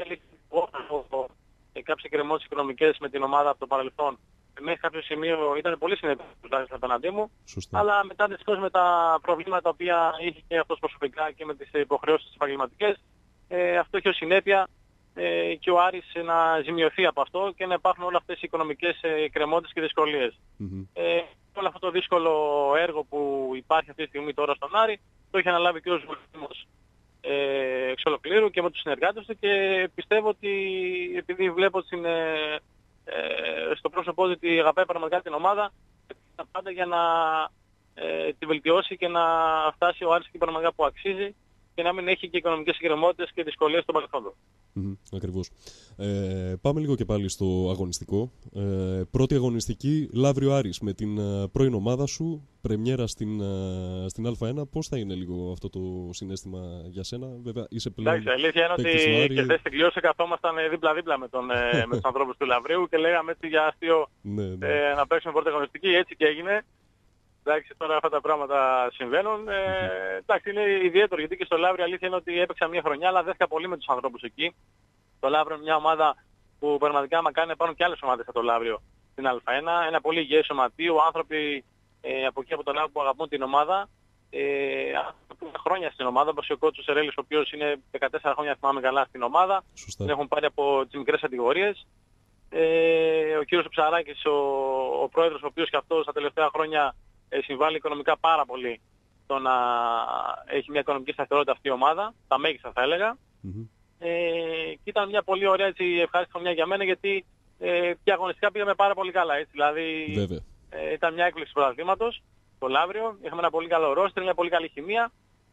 Speaker 3: ε, κάποιες εκκρεμώσεις οικονομικές με την ομάδα από το παρελθόν. Μέχρι κάποιο σημείο ήταν πολύ συνεπής απέναντί μου. Σωστά. Αλλά μετά δυστυχώς με τα προβλήματα τα οποία είχε και αυτός προσωπικά και με τις υποχρεώσεις επαγγελματικές, ε, αυτό έχει ως συνέπεια ε, και ο Άρης να ζημιωθεί από αυτό και να υπάρχουν όλες αυτές οι οικονομικές εκκρεμότητες και δυσκολίες. Mm-hmm. Ε, όλο αυτό το δύσκολο έργο που υπάρχει αυτή τη στιγμή τώρα στον Άρη το έχει αναλάβει και ο Ζουλήμος ε, εξ ολοκλήρου και με τους συνεργάτες του και πιστεύω ότι επειδή βλέπω στην, ε, ε, στο πρόσωπό του ότι αγαπάει πραγματικά την ομάδα πάντα για να ε, τη βελτιώσει και να φτάσει ο Άρης και πραγματικά που αξίζει και να μην έχει και οικονομικές εκκρεμότητες και δυσκολίες στον παρελθόν του.
Speaker 2: Mm-hmm, ακριβώς. Ε, πάμε λίγο και πάλι στο αγωνιστικό. Ε, πρώτη αγωνιστική, Λαύριο Άρης με την uh, πρώην ομάδα σου, πρεμιέρα στην, uh, στην Α1. Πώς θα είναι λίγο αυτό το συναίσθημα για σένα? Βέβαια είσαι πλέον...
Speaker 3: Εντάξει, η αλήθεια είναι ότι και χθες τελειώσε, καθόμασταν δίπλα-δίπλα με, τον, με τους ανθρώπους του Λαυρίου και λέγαμε έτσι για αστείο ναι, ναι. Ε, να παίξουμε πρώτη αγωνιστική, έτσι και έγινε. Εντάξει, τώρα αυτά τα πράγματα συμβαίνουν. Ε, εντάξει, είναι ιδιαίτερο γιατί και στο Λαύριο αλήθεια είναι ότι έπαιξα μια χρονιά, αλλά δέθηκα πολύ με τους ανθρώπους εκεί. Το Λαύριο είναι μια ομάδα που πραγματικά μα κάνει πάνω και άλλες ομάδες από το Λαύριο στην Α1. Ένα πολύ υγιές σωματείο, άνθρωποι ε, από εκεί από το Λαύριο που αγαπούν την ομάδα. Ε, χρόνια στην ομάδα, όπως ο Κότσος Ερέλης, ο οποίος είναι δεκατέσσερα χρόνια θυμάμαι καλά στην ομάδα. Σωστά. Την έχουν πάρει από τις μικρές κατηγορίες. Ε, ο κύριος Ψαράκης, ο, ο πρόεδρος, ο οποίος και αυτός τα τελευταία χρόνια ε, συμβάλλει οικονομικά πάρα πολύ στο να έχει μια οικονομική σταθερότητα αυτή η ομάδα, τα μέγιστα θα έλεγα. Mm-hmm. Ε, και ήταν μια πολύ ωραία έτσι, ευχάριστη χρονιά για μένα γιατί ε, και αγωνιστικά πήγαμε πάρα πολύ καλά. Έτσι, δηλαδή ε, ήταν μια έκπληξη του πρωταθλήματος, το Λαύριο, είχαμε ένα πολύ καλό ρόστερ, μια πολύ καλή χημεία και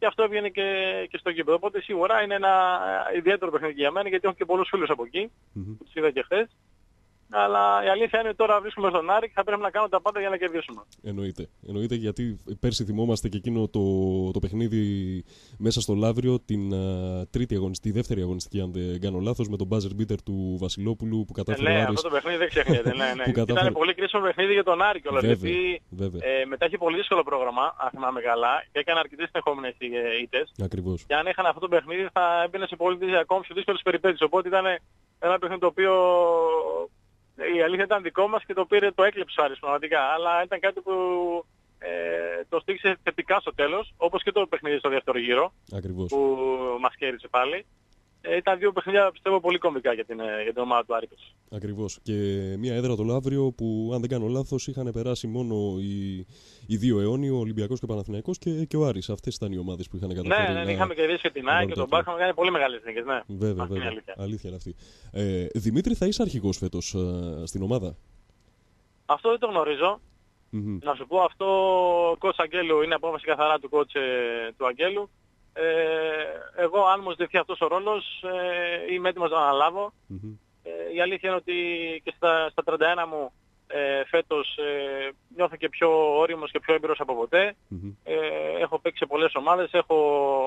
Speaker 3: και αυτό έβγαινε και, και στο γήπεδο. Οπότε σίγουρα είναι ένα ιδιαίτερο παιχνίδι για μένα, γιατί έχω και πολλούς φίλους από εκεί,
Speaker 2: Mm-hmm.
Speaker 3: που τους είδα και χθες. Αλλά η αλήθεια είναι ότι τώρα βρίσκουμε στον Άρη και θα πρέπει να κάνουμε τα πάντα για να κερδίσουμε.
Speaker 2: Εννοείται. Εννοείται, γιατί πέρσι θυμόμαστε και εκείνο το, το παιχνίδι μέσα στο Λαύριο, την uh, τρίτη αγωνιστική, τη δεύτερη αγωνιστική, αν δεν κάνω λάθος, με τον buzzer beater του Βασιλόπουλου που κατάφερε.
Speaker 3: Ε, ναι,
Speaker 2: ο Άρης...
Speaker 3: αυτό το παιχνίδι δεν ξεχνιέται. Ναι, ναι.
Speaker 2: κατάφερε...
Speaker 3: Ήταν πολύ κρίσιμο παιχνίδι για τον Άρη κιόλας.
Speaker 2: Βέβαια,
Speaker 3: γιατί
Speaker 2: βέβαια.
Speaker 3: Ε, μετά έχει πολύ δύσκολο πρόγραμμα, αν θυμάμαι καλά, και έκανε αρκετές συνεχόμενες ήττες.
Speaker 2: Ακριβώς.
Speaker 3: Και αν είχαν αυτό το παιχνίδι θα έμπαινε σε πολύ ακόμη πιο δύσκολες περιπέτειες. Οπότε ήταν ένα παιχνίδι το οποίο η αλήθεια ήταν δικό μας και το πήρε, το έκλεψε ο Άρης πραγματικά. Αλλά ήταν κάτι που ε, το στήριξε θετικά στο τέλος, όπως και το παιχνίδι στο δεύτερο γύρο.
Speaker 2: Ακριβώς.
Speaker 3: Που μας κέρδισε πάλι. Ε, ήταν δύο παιχνίδια, πιστεύω, πολύ κομβικά για την, για την ομάδα του Άρη.
Speaker 2: Ακριβώς. Και μια έδρα το Λαύριο που, αν δεν κάνω λάθος, είχαν περάσει μόνο οι, οι δύο αιώνιοι, ο Ολυμπιακός και ο Παναθηναϊκός και, και ο Άρης. Αυτές ήταν οι ομάδες που είχαν καταφέρει.
Speaker 3: Ναι, ναι,
Speaker 2: να...
Speaker 3: είχαμε κερδίσει και την ΑΕΚ και τον Μπάχ, είχαμε κάνει πολύ μεγάλες νίκες. Ναι.
Speaker 2: Βέβαια,
Speaker 3: αυτή
Speaker 2: βέβαια.
Speaker 3: Είναι αλήθεια.
Speaker 2: Αλήθεια είναι αυτή. Ε, Δημήτρη, θα είσαι αρχηγός φέτος ε, στην ομάδα?
Speaker 3: Αυτό δεν το γνωρίζω.
Speaker 2: Mm-hmm.
Speaker 3: Να σου πω, αυτό ο coach Αγγέλου είναι απόφαση καθαρά του coach ε, του Αγγέλου. Ε, εγώ, αν μου ζητηθεί αυτός ο ρόλος, ε, είμαι έτοιμος να αναλάβω.
Speaker 2: Mm-hmm.
Speaker 3: Ε, η αλήθεια είναι ότι και στα, στα τριάντα ένα μου ε, φέτος ε, νιώθω και πιο όριμος και πιο έμπειρος από ποτέ.
Speaker 2: Mm-hmm.
Speaker 3: Ε, έχω παίξει σε πολλές ομάδες, έχω,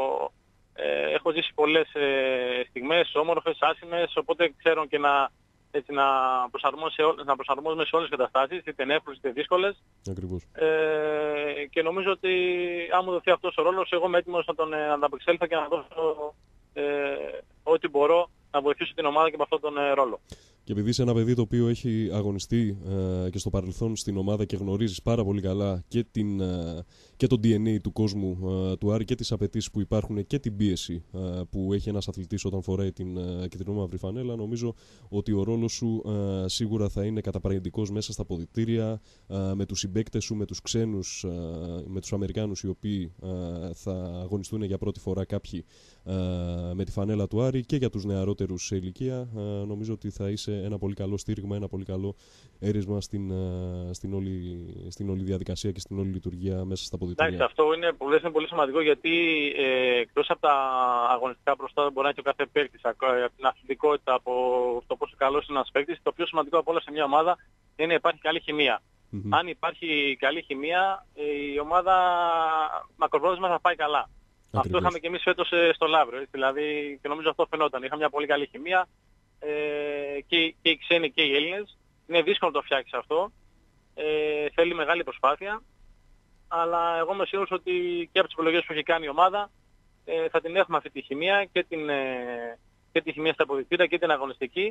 Speaker 3: ε, έχω ζήσει πολλές ε, στιγμές, όμορφες, άσχημες, οπότε ξέρω και να, έτσι, να, να προσαρμόζουμε σε όλες τις καταστάσεις, είτε είναι εύκολες είτε δύσκολες.
Speaker 2: Ακριβώς.
Speaker 3: Ε, και νομίζω ότι αν μου δοθεί αυτός ο ρόλος, εγώ είμαι έτοιμος να τον ε, ανταπεξέλθω και να δώσω ε, ό,τι μπορώ να βοηθήσω την ομάδα και με αυτόν τον ε, ρόλο.
Speaker 2: Και επειδή είσαι ένα παιδί το οποίο έχει αγωνιστεί ε, και στο παρελθόν στην ομάδα και γνωρίζεις πάρα πολύ καλά και, την, ε, και το ντι εν έι του κόσμου ε, του Άρη και τις απαιτήσεις που υπάρχουν και την πίεση ε, που έχει ένας αθλητής όταν φοράει την ε, κυτρινό μαύρη φανέλα, νομίζω ότι ο ρόλος σου ε, σίγουρα θα είναι καταπραγητικός μέσα στα αποδυτήρια, ε, με τους συμπαίκτες σου, με τους ξένους, ε, με τους Αμερικάνους οι οποίοι ε, θα αγωνιστούν για πρώτη φορά κάποιοι ε, με τη φανέλα του Άρη, και για τους νεαρότερους σε ηλικία. Ε, νομίζω ότι θα είσαι ένα πολύ καλό στήριγμα, ένα πολύ καλό έρισμα στην, στην, όλη, στην όλη διαδικασία και στην όλη λειτουργία μέσα στα αποδυτήρια.
Speaker 3: Εντάξει, αυτό είναι, είναι πολύ σημαντικό, γιατί ε, εκτός από τα αγωνιστικά μπροστά μπορεί να έχει ο κάθε παίκτης, από την αθλητικότητα, από το πόσο καλός είναι ένας παίκτης, το πιο σημαντικό από όλα σε μια ομάδα είναι να υπάρχει καλή χημεία. Mm-hmm. Αν υπάρχει καλή χημεία, η ομάδα μακροπρόθεσμα θα πάει καλά. Ακριβώς. Αυτό είχαμε και εμείς φέτος στο Λαύριο, δηλαδή, και νομίζω αυτό φαινόταν. Είχαμε μια πολύ καλή χημεία. Ε, και, και οι ξένοι και οι Έλληνες. Είναι δύσκολο να το φτιάξεις αυτό. Ε, θέλει μεγάλη προσπάθεια. Αλλά εγώ είμαι σίγουρος ότι και από τις επιλογές που έχει κάνει η ομάδα ε, θα την έχουμε αυτή τη χημεία, και, την, ε, και τη χημεία στα αποδυτήρια και την αγωνιστική.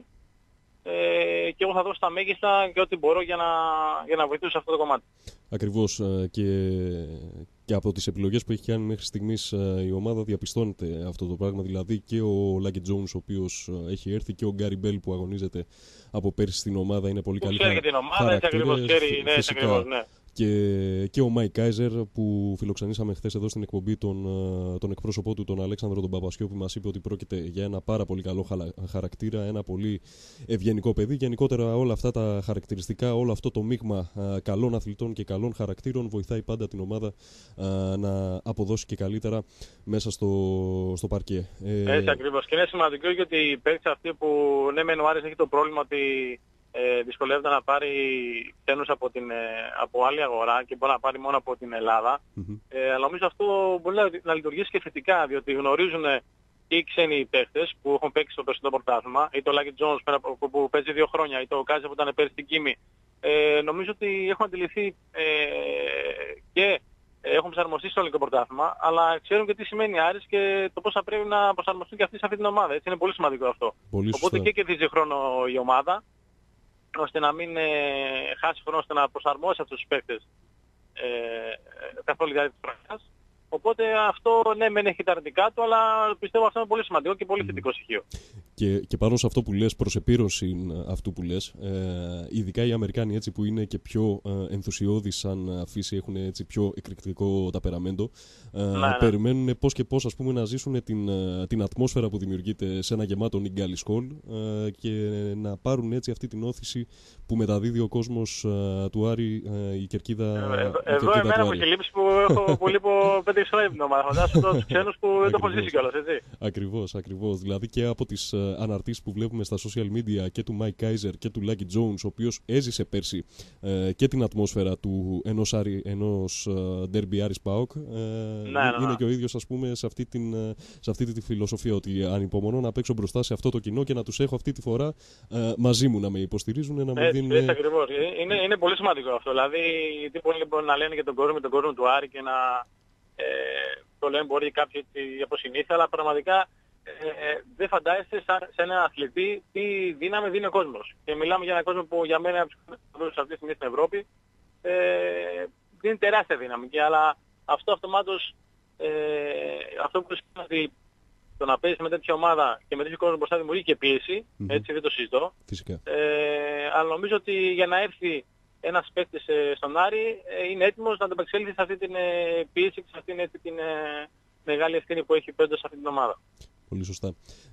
Speaker 3: Ε, και εγώ θα δώσω τα μέγιστα και ό,τι μπορώ για να, για να βοηθήσω σε αυτό το κομμάτι.
Speaker 2: Ακριβώς. Και, και από τις επιλογές που έχει κάνει μέχρι στιγμής η ομάδα διαπιστώνεται αυτό το πράγμα. Δηλαδή και ο Λάκη Τζόουνς, ο οποίος έχει έρθει, και ο Γκάρι Μπέλ που αγωνίζεται από πέρσι στην ομάδα, είναι πολύ καλή χαρακτήρα.
Speaker 3: Ξέρει την ομάδα, έτσι ακριβώς ξέρει, ναι, έτσι ακριβώς, ναι.
Speaker 2: Και, και ο Μάικ Κάιζερ που φιλοξενήσαμε χθες εδώ στην εκπομπή, τον, τον εκπρόσωπό του, τον Αλέξανδρο τον Παπασιό, που μας είπε ότι πρόκειται για ένα πάρα πολύ καλό χαρακτήρα, ένα πολύ ευγενικό παιδί. Γενικότερα όλα αυτά τα χαρακτηριστικά, όλο αυτό το μείγμα α, καλών αθλητών και καλών χαρακτήρων βοηθάει πάντα την ομάδα α, να αποδώσει και καλύτερα μέσα στο, στο παρκέ.
Speaker 3: Έτσι ακριβώς. Και είναι σημαντικό, γιατί οι παίκτες αυτοί που, ναι μεν ο Άρης έχει το πρόβλημα ότι Ε, δυσκολεύεται να πάρει ξένους από, την, ε, από άλλη αγορά και μπορεί να πάρει μόνο από την Ελλάδα. Mm-hmm. Ε, αλλά νομίζω αυτό μπορεί να, να λειτουργήσει και θετικά, διότι γνωρίζουν και οι ξένοι παίχτες που έχουν παίξει στο περσινό πρωτάθλημα, ή το Λάκη Τζόνς που, που παίζει δύο χρόνια, ή το Κάζε που ήταν πέρυσι στην Κίμη. Ε, νομίζω ότι έχουν αντιληφθεί ε, και έχουν προσαρμοστεί στο ελληνικό πρωτάθλημα, αλλά ξέρουν και τι σημαίνει Άρης και το πώς θα πρέπει να προσαρμοστούν και αυτοί σε αυτή την ομάδα. Έτσι, είναι πολύ σημαντικό αυτό.
Speaker 2: Πολύ
Speaker 3: Οπότε και κερδίζει χρόνο η ομάδα, ώστε να μην ε, χάσει χρόνο, ώστε να προσαρμόσει αυτούς τους παίκτες ε, καθ' όλη τη διάρκεια της χρονιάς. Οπότε αυτό, ναι, μεν έχει τα αρνητικά του, αλλά πιστεύω αυτό είναι πολύ σημαντικό και πολύ θετικό στοιχείο.
Speaker 2: Και, και πάνω σε αυτό που λες, προς επίρρωση αυτού που λες, ε, ειδικά οι Αμερικάνοι, έτσι, που είναι και πιο ε, ενθουσιώδεις σαν φύση, έχουν έτσι πιο εκρηκτικό ταπεραμέντο, ε, ναι, ναι. περιμένουν πώς και πώς, ας πούμε, να ζήσουν την, την ατμόσφαιρα που δημιουργείται σε ένα γεμάτο Νιγκάλι Σκόλ ε, και να πάρουν έτσι αυτή την όθηση που μεταδίδει ο κόσμος ε, του Άρη, ε, η κερκίδα.
Speaker 3: Ε, ε, εδώ εμένα μου έχει λείψει που έχω πολύ πέντε συμμετέχεις όλα την ομάδα. Φαντάσου τώρα τους ξένους που δεν το έχω ζήσει κιόλας, έτσι.
Speaker 2: Ακριβώς, ακριβώς. Δηλαδή και από τις uh, αναρτήσεις που βλέπουμε στα social media και του Mike Kaiser και του Lucky Jones, ο οποίος έζησε πέρσι uh, και την ατμόσφαιρα του ενός, ενός uh, Derby Aris Paok, uh, ναι, ναι, ναι. είναι και ο ίδιος, ας πούμε, σε αυτή, την, uh, σε αυτή τη φιλοσοφία, ότι ανυπομονώ να παίξω μπροστά σε αυτό το κοινό και να τους έχω αυτή τη φορά uh, μαζί μου, να με υποστηρίζουν, να με δίνουν...
Speaker 3: Έτσι, ακριβώς. Είναι, είναι πολύ σημαντικό αυτό. Δηλαδή, τι μπορεί να λένε για τον κόσμο, τον κόσμο του Άρη και να ε, το λένε μπορεί κάποιοι από συνήθεια, αλλά πραγματικά ε, δεν φαντάζεστε σε έναν αθλητή τι δύναμη δίνει ο κόσμος. Και μιλάμε για έναν κόσμο που για μένα από τους αυτή τη στιγμή στην Ευρώπη ε, δίνει τεράστια δύναμη. Και, αλλά αυτό αυτομάτως, ε, αυτό που σημαίνει ότι το να παίζεις με τέτοια ομάδα και με τέτοιο κόσμο μπροστά δημιουργεί και πίεση, mm-hmm. έτσι δεν το συζητώ.
Speaker 2: Φυσικά.
Speaker 3: Ε, αλλά νομίζω ότι για να έρθει ένας παίκτης στον Άρη είναι έτοιμος να ανταπεξέλθει σε αυτή την πίεση και σε αυτήν την μεγάλη ευθύνη που έχει παίζοντας σε αυτή την ομάδα.
Speaker 2: Πολύ σωστά.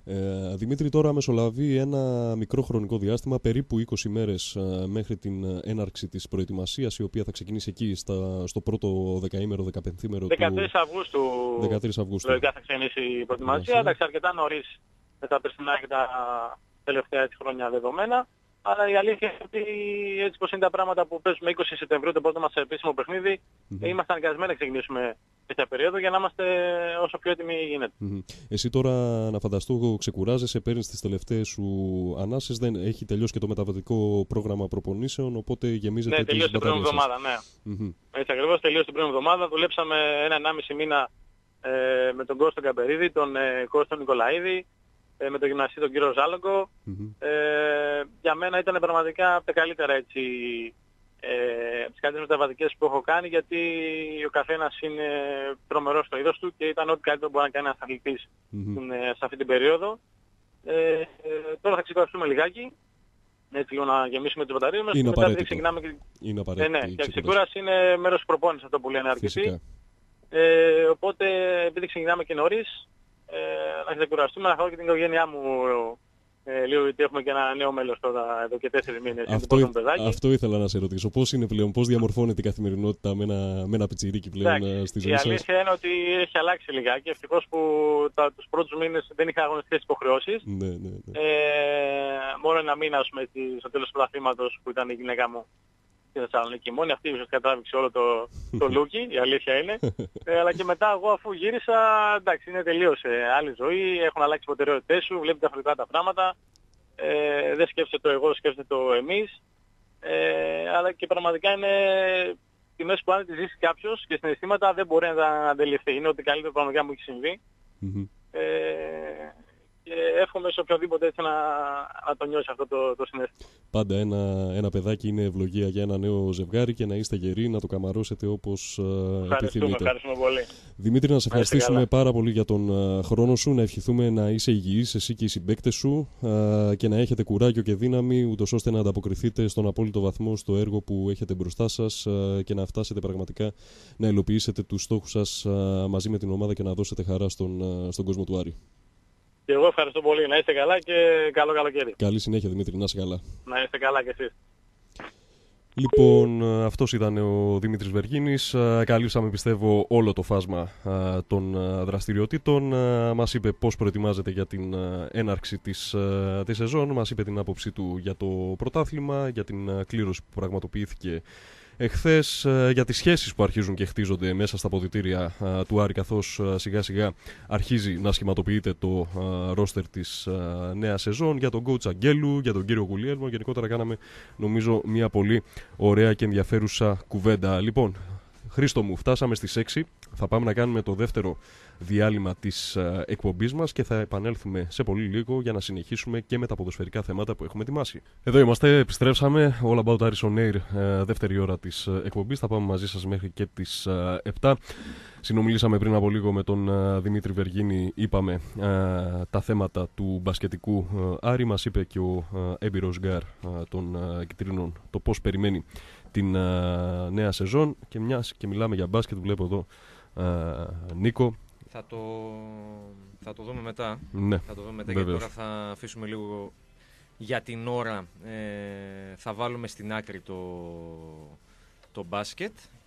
Speaker 2: Ε, Δημήτρη, τώρα μεσολαβεί ένα μικρό χρονικό διάστημα, περίπου είκοσι μέρες ε, μέχρι την έναρξη της προετοιμασίας, η οποία θα ξεκινήσει εκεί στα, στο πρώτο δεκαήμερο, δεκαπενθήμερο
Speaker 3: δεκατρείς Αυγούστου.
Speaker 2: δεκατρείς Αυγούστου.
Speaker 3: Λογικά θα ξεκινήσει η προετοιμασία. Εντάξει, αρκετά νωρίς με τα περσινά και τα τελευταία έτσι χρόνια δεδομένα. Αλλά η αλήθεια είναι ότι έτσι πως είναι τα πράγματα που παίζουμε είκοσι Σεπτεμβρίου, το πρώτο μας επίσημο παιχνίδι, mm-hmm. είμαστε αναγκασμένοι να ξεκινήσουμε τέτοια περίοδο για να είμαστε όσο πιο έτοιμοι γίνεται.
Speaker 2: Mm-hmm. Εσύ τώρα, να φανταστώ, ξεκουράζεσαι, παίρνεις τις τελευταίες σου ανάσες, δεν έχει τελειώσει και το μεταβατικό πρόγραμμα προπονήσεων, οπότε γεμίζεται.
Speaker 3: Ναι, τελείωσε την πρώτη εβδομάδα, ναι. Mm-hmm. Έτσι ακριβώς, τελείωσε την πρώτη εβδομάδα. Δουλέψαμε ένα ενάμιση μήνα ε, με τον Κώστο Καμπερίδη, τον ε, Κώστο Νικολαίδη, με τον γυμναστή τον κύριο Ζάλογκο. Mm-hmm. Ε, για μένα ήταν πραγματικά από τα καλύτερα έτσι, ε, από τις καλύτερες μεταβατικές που έχω κάνει, γιατί ο καθένας είναι τρομερός στο είδος του και ήταν ό,τι καλύτερο μπορεί να κάνει ένας αθλητής mm-hmm. σε αυτή την περίοδο. Ε, ε, τώρα θα ξεκουραστούμε λιγάκι, έτσι λίγο να γεμίσουμε τις μπαταρίες μας.
Speaker 2: Είναι
Speaker 3: μετά
Speaker 2: απαραίτητο.
Speaker 3: Ξεκινάμε και...
Speaker 2: Είναι απαραίτητο.
Speaker 3: Ε, ναι, και η ξεκούραση είναι μέρος της προπόνησης, αυτό που λένε αρκετοί. Ε, οπότε επειδή ξεκινάμε και νωρίς, Ε, να ξεκουραστούμε, να χαρώ και την οικογένειά μου ε, λίγο, γιατί έχουμε και ένα νέο μέλος τώρα εδώ και τέσσερις μήνες.
Speaker 2: Αυτό, ή, αυτό ήθελα να σε ρωτήσω. Πώς είναι πλέον, πώς διαμορφώνεται η καθημερινότητα με ένα, με ένα πιτσιρίκι πλέον Άχι, στη ζωή σας?
Speaker 3: Η αλήθεια είναι ότι έχει αλλάξει λιγάκι. Ευτυχώς που τα, τους πρώτους μήνες δεν είχα αγωνιστικές υποχρεώσεις.
Speaker 2: Ναι, ναι, ναι.
Speaker 3: Ε, μόνο ένα μήνα πούμε, στο τέλος του πρωταθλήματος που ήταν η γυναίκα μου στη Θεσσαλονίκη μόνη, αυτή ουσιαστικά τράβηξε όλο το, το λούκι, η αλήθεια είναι. Ε, αλλά και μετά εγώ αφού γύρισα, εντάξει, είναι τελείως ε, άλλη ζωή, έχουν αλλάξει οι προτεραιότητές σου, βλέπεις διαφορετικά τα πράγματα, ε, δεν σκέφτεσαι το εγώ, σκέφτεσαι το εμείς, ε, αλλά και πραγματικά είναι τιμές που αν τις ζήσει κάποιος και συναισθήματα δεν μπορεί να τα αντιληφθεί. Είναι ότι καλύτερο πραγματικά μου έχει συμβεί. Mm-hmm. Ε, και εύχομαι σε οποιοδήποτε έτσι να, να το νιώσει αυτό το, το συνέστημα.
Speaker 2: Πάντα ένα, ένα παιδάκι είναι ευλογία για ένα νέο ζευγάρι και να είστε γεροί, να το καμαρώσετε όπως uh, επιθυμείτε.
Speaker 3: Ευχαριστούμε πολύ.
Speaker 2: Δημήτρη, να σε ευχαριστήσουμε πάρα πολύ για τον uh, χρόνο σου, να ευχηθούμε να είσαι υγιής εσύ και οι συμπαίκτες σου uh, και να έχετε κουράγιο και δύναμη, ούτως ώστε να ανταποκριθείτε στον απόλυτο βαθμό στο έργο που έχετε μπροστά σας uh, και να φτάσετε πραγματικά να υλοποιήσετε τους στόχους σας uh, μαζί με την ομάδα και να δώσετε χαρά στον, uh, στον κόσμο του Άρη.
Speaker 3: Και εγώ ευχαριστώ πολύ. Να είστε καλά και καλό καλοκαίρι.
Speaker 2: Καλή συνέχεια, Δημήτρη. Να είστε καλά.
Speaker 3: Να είστε καλά κι εσείς.
Speaker 2: Λοιπόν, αυτός ήταν ο Δημήτρης Βεργίνης. Καλύψαμε, πιστεύω, όλο το φάσμα των δραστηριοτήτων. Μας είπε πώς προετοιμάζεται για την έναρξη της, της σεζόν. Μας είπε την άποψή του για το πρωτάθλημα, για την κλήρωση που πραγματοποιήθηκε εχθές, για τις σχέσεις που αρχίζουν και χτίζονται μέσα στα αποδυτήρια του Άρη, καθώς σιγά σιγά αρχίζει να σχηματοποιείται το ρόστερ της νέας σεζόν, για τον coach Αγγέλου, για τον κύριο Γουλιέλμο. Γενικότερα κάναμε, νομίζω, μια πολύ ωραία και ενδιαφέρουσα κουβέντα. Λοιπόν, Χρήστο μου, φτάσαμε στις έξι. Θα πάμε να κάνουμε το δεύτερο διάλειμμα της εκπομπής μας και θα επανέλθουμε σε πολύ λίγο για να συνεχίσουμε και με τα ποδοσφαιρικά θέματα που έχουμε ετοιμάσει. Εδώ είμαστε, επιστρέψαμε. All About Aris on Air, δεύτερη ώρα της εκπομπής. Θα πάμε μαζί σας μέχρι και τις επτά. Συνομιλήσαμε πριν από λίγο με τον Δημήτρη Βεργίνη. Είπαμε τα θέματα του μπασκετικού Άρη. Μας είπε και ο έμπειρος γκάρ των κυτρινών το πώς περιμένει την uh, νέα σεζόν. Και μιας και μιλάμε για μπάσκετ, βλέπω εδώ uh, Νίκο.
Speaker 1: Θα το, θα το δούμε μετά.
Speaker 2: Ναι,
Speaker 1: θα το δούμε μετά γιατί τώρα θα αφήσουμε λίγο για την ώρα. Ε, θα βάλουμε στην άκρη το, το μπάσκετ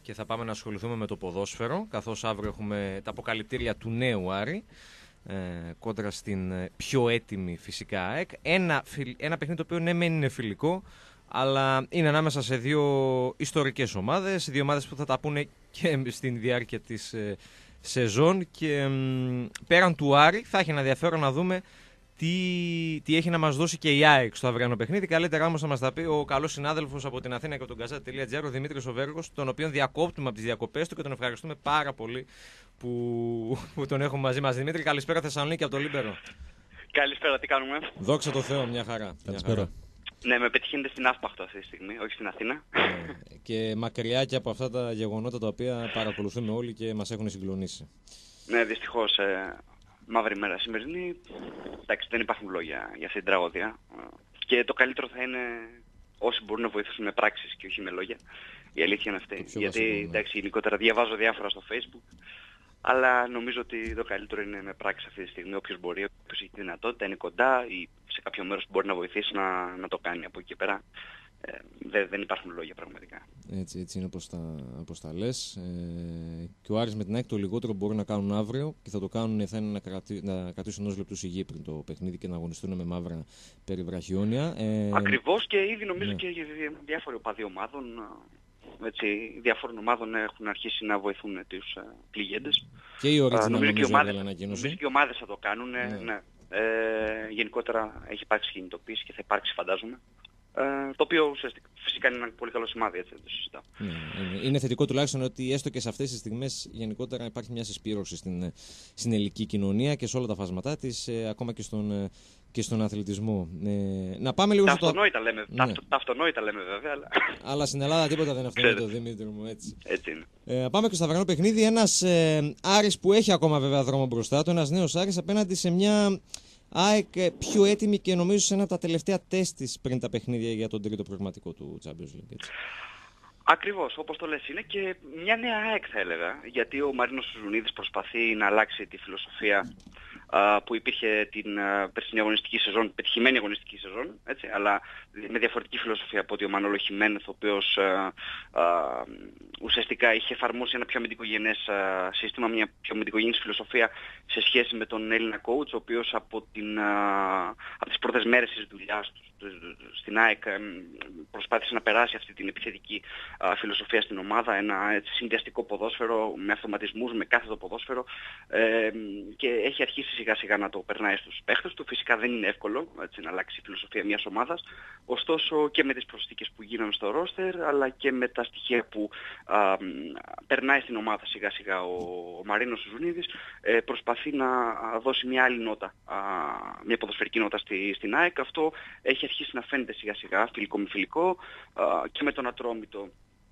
Speaker 1: και θα πάμε να ασχοληθούμε με το ποδόσφαιρο, καθώς αύριο έχουμε τα αποκαλυπτήρια του νέου Άρη ε, κόντρα στην πιο έτοιμη φυσικά ΑΕΚ. Ένα, ένα παιχνίδι το οποίο ναι μεν είναι φιλικό, αλλά είναι ανάμεσα σε δύο ιστορικές ομάδες, δύο ομάδες που θα τα πούνε και στην διάρκεια της ε, σεζόν και μ, πέραν του Άρη θα έχει ένα ενδιαφέρον να δούμε τι, τι έχει να μας δώσει και η ΑΕΚ στο αυριανό παιχνίδι. Καλύτερα όμως να μας τα πει ο καλός συνάδελφος από την Αθήνα και από τον Gazette τελεία τζι άρ, ο Δημήτρης ο Βέργος, τον οποίον διακόπτουμε από τις διακοπές του και τον ευχαριστούμε πάρα πολύ που, που τον έχουμε μαζί μας. Δημήτρη, καλησπέρα Θεσσαλονίκη από το Λίμπερο.
Speaker 4: Καλησπέρα, τι κάνουμε?
Speaker 1: Δόξα τω Θεώ, μια χαρά.
Speaker 2: Καλησπέρα.
Speaker 4: Ναι, με πετυχαίνετε στην Άσπαχτο αυτή τη στιγμή, όχι στην Αθήνα.
Speaker 1: Ναι, και μακριά και από αυτά τα γεγονότα τα οποία παρακολουθούμε όλοι και μας έχουν συγκλονίσει.
Speaker 4: Ναι, δυστυχώς. Ε, μαύρη μέρα σημερινή. Εντάξει, δεν υπάρχουν λόγια για αυτή την τραγωδία. Και το καλύτερο θα είναι όσοι μπορούν να βοηθήσουν με πράξεις και όχι με λόγια. Η αλήθεια είναι αυτή. Γιατί, βασικό, εντάξει, γενικότερα διαβάζω διάφορα στο Facebook. Αλλά νομίζω ότι το καλύτερο είναι με πράξη αυτή τη στιγμή. Όποιος μπορεί, όποιος έχει τη δυνατότητα, είναι κοντά ή σε κάποιο μέρος που μπορεί να βοηθήσει να, να το κάνει. Από εκεί και πέρα ε, δεν, δεν υπάρχουν λόγια πραγματικά.
Speaker 1: Έτσι, έτσι είναι όπως τα, όπως τα λες. Ε, και ο Άρης με την ΑΕΚ το λιγότερο μπορούν να κάνουν αύριο και θα το κάνουν θα είναι να, κρατη, να κρατήσουν ενός λεπτού σιγή πριν το παιχνίδι και να αγωνιστούν με μαύρα περιβραχιόνια. Ε,
Speaker 4: Ακριβώς, και ήδη νομίζω
Speaker 1: ναι.
Speaker 4: και διάφοροι οπαδοί ομάδων. Έτσι, διάφορων ομάδων έχουν αρχίσει να βοηθούν τους uh, πληγέντες.
Speaker 1: Και οι Original
Speaker 4: νομίζω και οι ομάδες,
Speaker 1: νομίζω
Speaker 4: και οι ομάδες θα το κάνουν. Ναι. Ναι. Ε, γενικότερα έχει υπάρξει κινητοποίηση και θα υπάρξει, φαντάζομαι. Ε, το οποίο φυσικά είναι ένα πολύ καλό σημάδι, έτσι δεν το συζητάω.
Speaker 1: Ναι, είναι, είναι θετικό τουλάχιστον ότι έστω και σε αυτές τις στιγμές γενικότερα υπάρχει μια συσπήρωση στην, στην ελληνική κοινωνία και σε όλα τα φάσματά της, ε, ακόμα και στον, και στον αθλητισμό. Ε, να πάμε λίγο
Speaker 4: τα
Speaker 1: στο...
Speaker 4: Αυτονόητα λέμε,
Speaker 1: ναι.
Speaker 4: τα, τα αυτονόητα λέμε βέβαια. Αλλά,
Speaker 1: αλλά στην Ελλάδα τίποτα δεν είναι αυτονόητο, Δημήτρη μου, έτσι.
Speaker 4: Έτσι είναι.
Speaker 1: Ε, πάμε και στο αυριανό παιχνίδι. Ένας ε, Άρης που έχει ακόμα βέβαια δρόμο μπροστά του, ένας νέος Άρης απέναντι σε μια ΑΕΚ πιο έτοιμη και νομίζω σε ένα από τα τελευταία τεστ της πριν τα παιχνίδια για τον τρίτο προγραμματικό του Champions League. Έτσι.
Speaker 4: Ακριβώς, όπως το λες, είναι και μια νέα ΑΕΚ θα έλεγα, γιατί ο Μαρίνος Σουζουνίδης προσπαθεί να αλλάξει τη φιλοσοφία α, που υπήρχε την α, περσινή αγωνιστική σεζόν, πετυχημένη αγωνιστική σεζόν, έτσι, αλλά με διαφορετική φιλοσοφία από ότι ο Μανώλο Χιμένεθ, ο οποίος α, α, ουσιαστικά είχε εφαρμόσει ένα πιο αμυντικογενές α, σύστημα, μια πιο αμυντικογενής φιλοσοφία σε σχέση με τον Έλληνα coach, ο οποίος από, την, α, από τις πρώτες μέρες της δουλειάς του στην ΑΕΚ προσπάθησε να περάσει αυτή την επιθετική α, φιλοσοφία στην ομάδα, ένα έτσι, συνδυαστικό ποδόσφαιρο με αυτοματισμούς, με κάθετο ποδόσφαιρο ε, και έχει αρχίσει σιγά σιγά να το περνάει στους παίχτες του. Φυσικά δεν είναι εύκολο έτσι, να αλλάξει η φιλοσοφία μιας ομάδας, ωστόσο και με τις προσθήκες που γίνανε στο ρόστερ αλλά και με τα στοιχεία που α, περνάει στην ομάδα σιγά σιγά ο, ο Μαρίνος Σουζουνίδης ε, προσπαθεί να δώσει μια άλλη νότα, α, μια ποδοσφαιρική νότα στη, στην ΑΕΚ. Αυτό έχει αρχίσει να φαίνεται σιγά σιγά, φιλικό με φιλικό, α, και με τον Ατρόμητο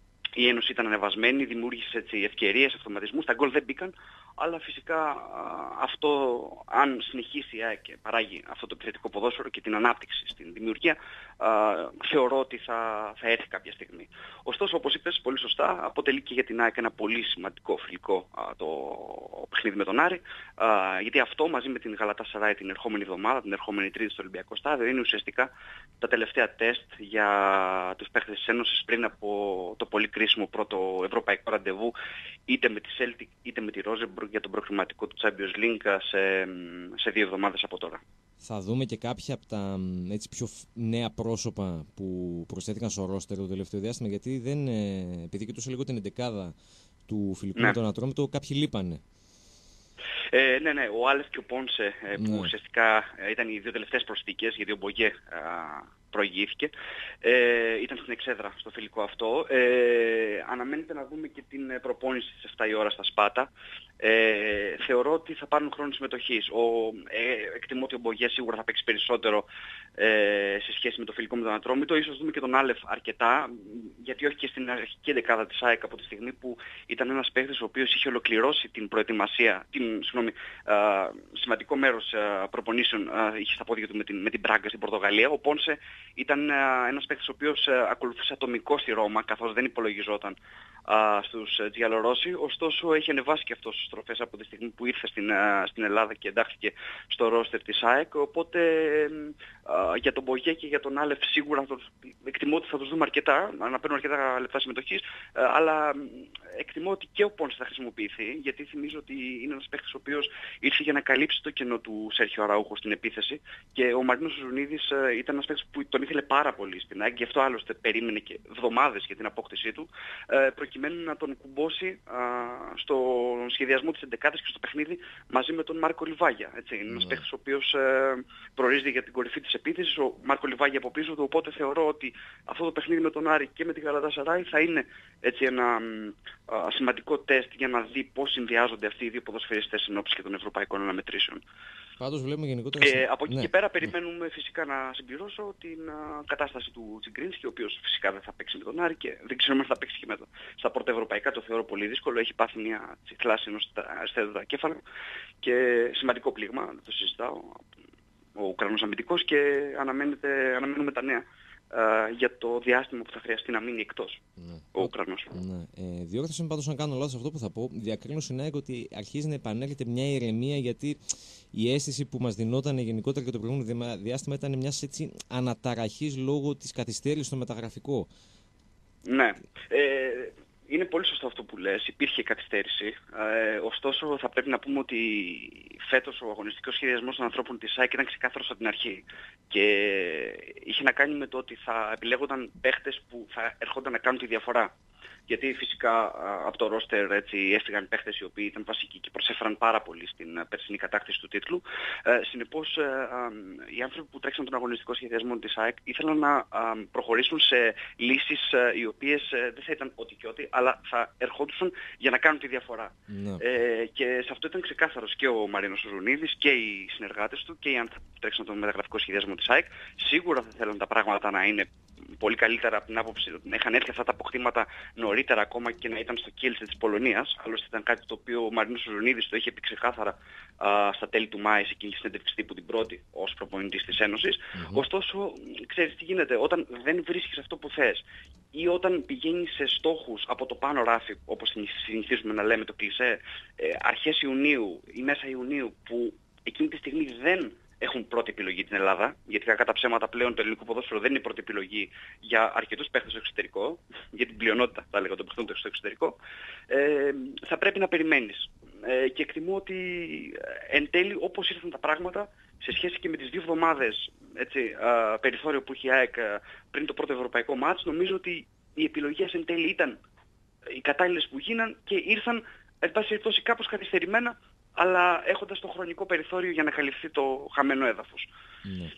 Speaker 4: η Ένωση ήταν ανεβασμένη, δημιούργησε έτσι, ευκαιρίες, αυτοματισμούς, τα γκολ δεν μπήκαν, αλλά φυσικά α, αυτό, αν συνεχίσει η ΑΕΚ και παράγει αυτό το επιθετικό ποδόσφαιρο και την ανάπτυξη στην δημιουργία, α, θεωρώ ότι θα, θα έρθει κάποια στιγμή. Ωστόσο, όπως είπες πολύ σωστά, αποτελεί και για την ΑΕΚ ένα πολύ σημαντικό φιλικό α, το παιχνίδι με τον Άρη, α, γιατί αυτό μαζί με την Γαλατασαράι την ερχόμενη εβδομάδα, την ερχόμενη Τρίτη στο Ολυμπιακό Στάδιο, είναι ουσιαστικά τα τελευταία τεστ για τους παίκτες της Ένωσης πριν από το πολύ κρίσιμο πρώτο ευρωπαϊκό ραντεβού είτε με τη Celtic είτε με τη Rosenborg για τον προκριματικό του Champions League σε, σε δύο εβδομάδες από τώρα.
Speaker 1: Θα δούμε και κάποια από τα έτσι, πιο νέα πρόσωπα που προσθέθηκαν στο ρόστερ το τελευταίο διάστημα, γιατί δεν, επειδή κοιτούσα λίγο την εντεκάδα του φιλικού ναι. με τον Ατρόμητο, κάποιοι λείπανε.
Speaker 4: Ε, ναι, ναι, ο Άλεφ και ο Πόνσε που ναι. ουσιαστικά ήταν οι δύο τελευταίες προσθήκες, γιατί ο Μπογιέ προηγήθηκε, ε, ήταν στην εξέδρα στο φιλικό αυτό. Ε, αναμένεται να δούμε και την προπόνηση στις επτά η ώρα στα Σπάτα. Ε, θεωρώ ότι θα πάρουν χρόνο συμμετοχής. Ο, ε, εκτιμώ ότι ο Μπογιέ σίγουρα θα παίξει περισσότερο ε, σε σχέση με το φιλικό με τον Ατρόμητο. Ίσως δούμε και τον Άλεφ αρκετά, γιατί όχι και στην αρχική δεκάδα της ΑΕΚ από τη στιγμή που ήταν ένας παίκτης ο οποίος είχε ολοκληρώσει την προετοιμασία, την, συγγνώμη, α, σημαντικό μέρος α, προπονήσεων α, είχε στα πόδια του με την, με την Μπράγκα στην Πορτογαλία. Ο Πόνσε ήταν α, ένας παίκτης ο οποίος α, ακολουθούσε ατομικό στη Ρώμα, καθώς δεν υπολογιζόταν α, στους Τζιαλορόσι. Ωστόσο έχει ανεβάσει και αυτός στις στροφές από τη στιγμή που ήρθε στην, α, στην Ελλάδα και εντάχθηκε στο ρόστερ της ΑΕΚ. Οπότε α, για τον Μπογιέ και για τον Άλεφ σίγουρα το, εκτιμώ ότι θα τους δούμε αρκετά. Να παίρνουν αρκετά λεπτά συμμετοχής, ε, αλλά εκτιμώ ότι και ο Πόνσε θα χρησιμοποιηθεί, γιατί θυμίζω ότι είναι ένας παίκτης ο οποίος ήρθε για να καλύψει το κενό του Σέρχιο Αραούχο στην επίθεση και ο Μαρίνος Ζουνίδης ε, ήταν ένας παίκτης που τον ήθελε πάρα πολύ στην ΑΕΚ, γι' αυτό άλλωστε περίμενε και εβδομάδες για την απόκτησή του, ε, προκειμένου να τον κουμπώσει α, στο σχεδιασμό της εντεκάδας και στο παιχνίδι μαζί με τον Μάρκο Λιβάγια. Έτσι. Είναι ένας
Speaker 1: Ναι.
Speaker 4: παίκτης ο οποίος ε, προορίζεται για την κορυφή της επίθεσης, ο Μάρκο Λιβάγια από πίσω του, οπότε θεωρώ ότι αυτό το παιχνίδι με τον Άρη και με την Γαλατασαράι θα είναι έτσι ένα α, σημαντικό τεστ για να δει πώς συνδυάζονται αυτοί οι δύο ποδοσφαιριστές εν ώψη και των ευρωπαϊκών αναμετρήσεων.
Speaker 1: Πάντως βλέπουμε γενικότερα...
Speaker 4: Ε, από εκεί
Speaker 1: ναι.
Speaker 4: και πέρα περιμένουμε φυσικά να συμπληρώσω την α, κατάσταση του Τσιγκρίνσκι, ο οποίος φυσικά δεν θα παίξει με τον Άρη και δεν ξέρουμε αν θα παίξει και με το, στα πρώτα ευρωπαϊκά, το θεωρώ πολύ δύσκολο. Έχει πάθει μια θλάση ενός αριστερού κέφαλου και σημαντικό πλήγμα, δεν το συζητάω, ο Ουκρανός αμυντικός, και αναμένουμε τα νέα α, για το διάστημα που θα χρειαστεί να μείνει εκτός
Speaker 1: Ναι.
Speaker 4: ο Ουκρανός.
Speaker 1: Ναι. Ε, διόρθωσε με πάντως, αν κάνω λάθος αυτό που θα πω, διακρίνω στην ΑΕΚ ότι αρχίζει να επανέρχεται μια ηρεμία, γιατί η αίσθηση που μας δινόταν γενικότερα και το προηγούμενο διάστημα ήταν μιας έτσι αναταραχής λόγω της καθυστέρησης στο μεταγραφικό.
Speaker 4: Ναι. Ε, είναι πολύ σωστό αυτό που λες. Υπήρχε καθυστέρηση. Ε, ωστόσο θα πρέπει να πούμε ότι φέτος ο αγωνιστικός σχεδιασμός των ανθρώπων της ΑΕΚ ήταν ξεκάθαρος από την αρχή. Και είχε να κάνει με το ότι θα επιλέγονταν παίχτες που θα ερχόνταν να κάνουν τη διαφορά. Γιατί φυσικά α, από το ρόστερ έτσι έφυγαν παίχτες οι οποίοι ήταν βασικοί και προσέφεραν πάρα πολύ στην α, περσινή κατάκτηση του τίτλου. Ε, συνεπώς α, α, οι άνθρωποι που τρέξαν τον αγωνιστικό σχεδιασμό της ΑΕΚ ήθελαν να α, προχωρήσουν σε λύσεις α, οι οποίες α, δεν θα ήταν ό,τι και ό,τι, αλλά θα ερχόντουσαν για να κάνουν τη διαφορά.
Speaker 1: Ναι.
Speaker 4: Ε, και σε αυτό ήταν ξεκάθαρος και ο Μαρίνος Ζουνίδης και οι συνεργάτες του και οι άνθρωποι που τρέξαν τον μεταγραφικό σχεδιασμό της ΑΕΚ. Σίγουρα θα θέλουν τα πράγματα να είναι πολύ καλύτερα από την άποψη ότι είχαν έρθει αυτά τα αποκτήματα νωρίτερα ακόμα και να ήταν στο Kielce της Πολωνίας. Άλλωστε ήταν κάτι το οποίο ο Μαρίνος Ζουνίδης το είχε πει ξεκάθαρα α, στα τέλη του Μάη σε εκείνη τη συνέντευξη τύπου την πρώτη ως προπονητής της Ένωσης. Mm-hmm. Ωστόσο, ξέρεις τι γίνεται, όταν δεν βρίσκεις αυτό που θες ή όταν πηγαίνεις σε στόχους από το πάνω ράφι, όπως συνηθίζουμε να λέμε το κλισέ, ε, αρχές Ιουνίου ή μέσα Ιουνίου, που εκείνη τη στιγμή δεν έχουν πρώτη επιλογή την Ελλάδα, γιατί κατά ψέματα πλέον το ελληνικό ποδόσφαιρο δεν είναι πρώτη επιλογή για αρκετούς παίχτες στο εξωτερικό, για την πλειονότητα θα έλεγα των παίχτων στο εξωτερικό, ε, θα πρέπει να περιμένεις. Ε, και εκτιμώ ότι εν τέλει όπως ήρθαν τα πράγματα, σε σχέση και με τις δύο εβδομάδες έτσι, α, περιθώριο που είχε η ΑΕΚ πριν το πρώτο ευρωπαϊκό μάτς, νομίζω ότι οι επιλογές εν τέλει ήταν οι κατάλληλες που γίναν και ήρθαν εν πάση περιπτώσει κάπως καθυστερημένα, αλλά έχοντας το χρονικό περιθώριο για να καλυφθεί το χαμένο έδαφος.
Speaker 1: Ναι.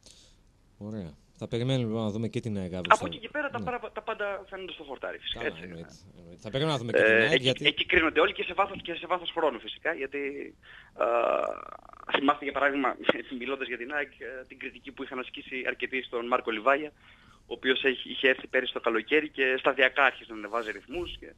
Speaker 1: Ωραία. Θα περιμένουμε λοιπόν να δούμε και την ΑΕΚ.
Speaker 4: Από εκεί και πέρα τα, ναι. παρα, τα πάντα φαίνονται στο χορτάρι φυσικά.
Speaker 1: Καλά,
Speaker 4: έτσι.
Speaker 1: εννοείται, εννοείται. Θα περιμένουμε να δούμε και την ΑΕΚ.
Speaker 4: Ε, εκεί,
Speaker 1: γιατί...
Speaker 4: εκεί κρίνονται όλοι και σε βάθος, και σε βάθος χρόνου φυσικά. Γιατί α, θυμάστε για παράδειγμα, μιλώντας για την ΑΕΚ, την κριτική που είχαν ασκήσει αρκετοί στον Μάρκο Λιβάγια, ο οποίος είχε έρθει πέρυσι το καλοκαίρι και σταδιακά άρχισε να ανεβάζει ρυθμούς. Και...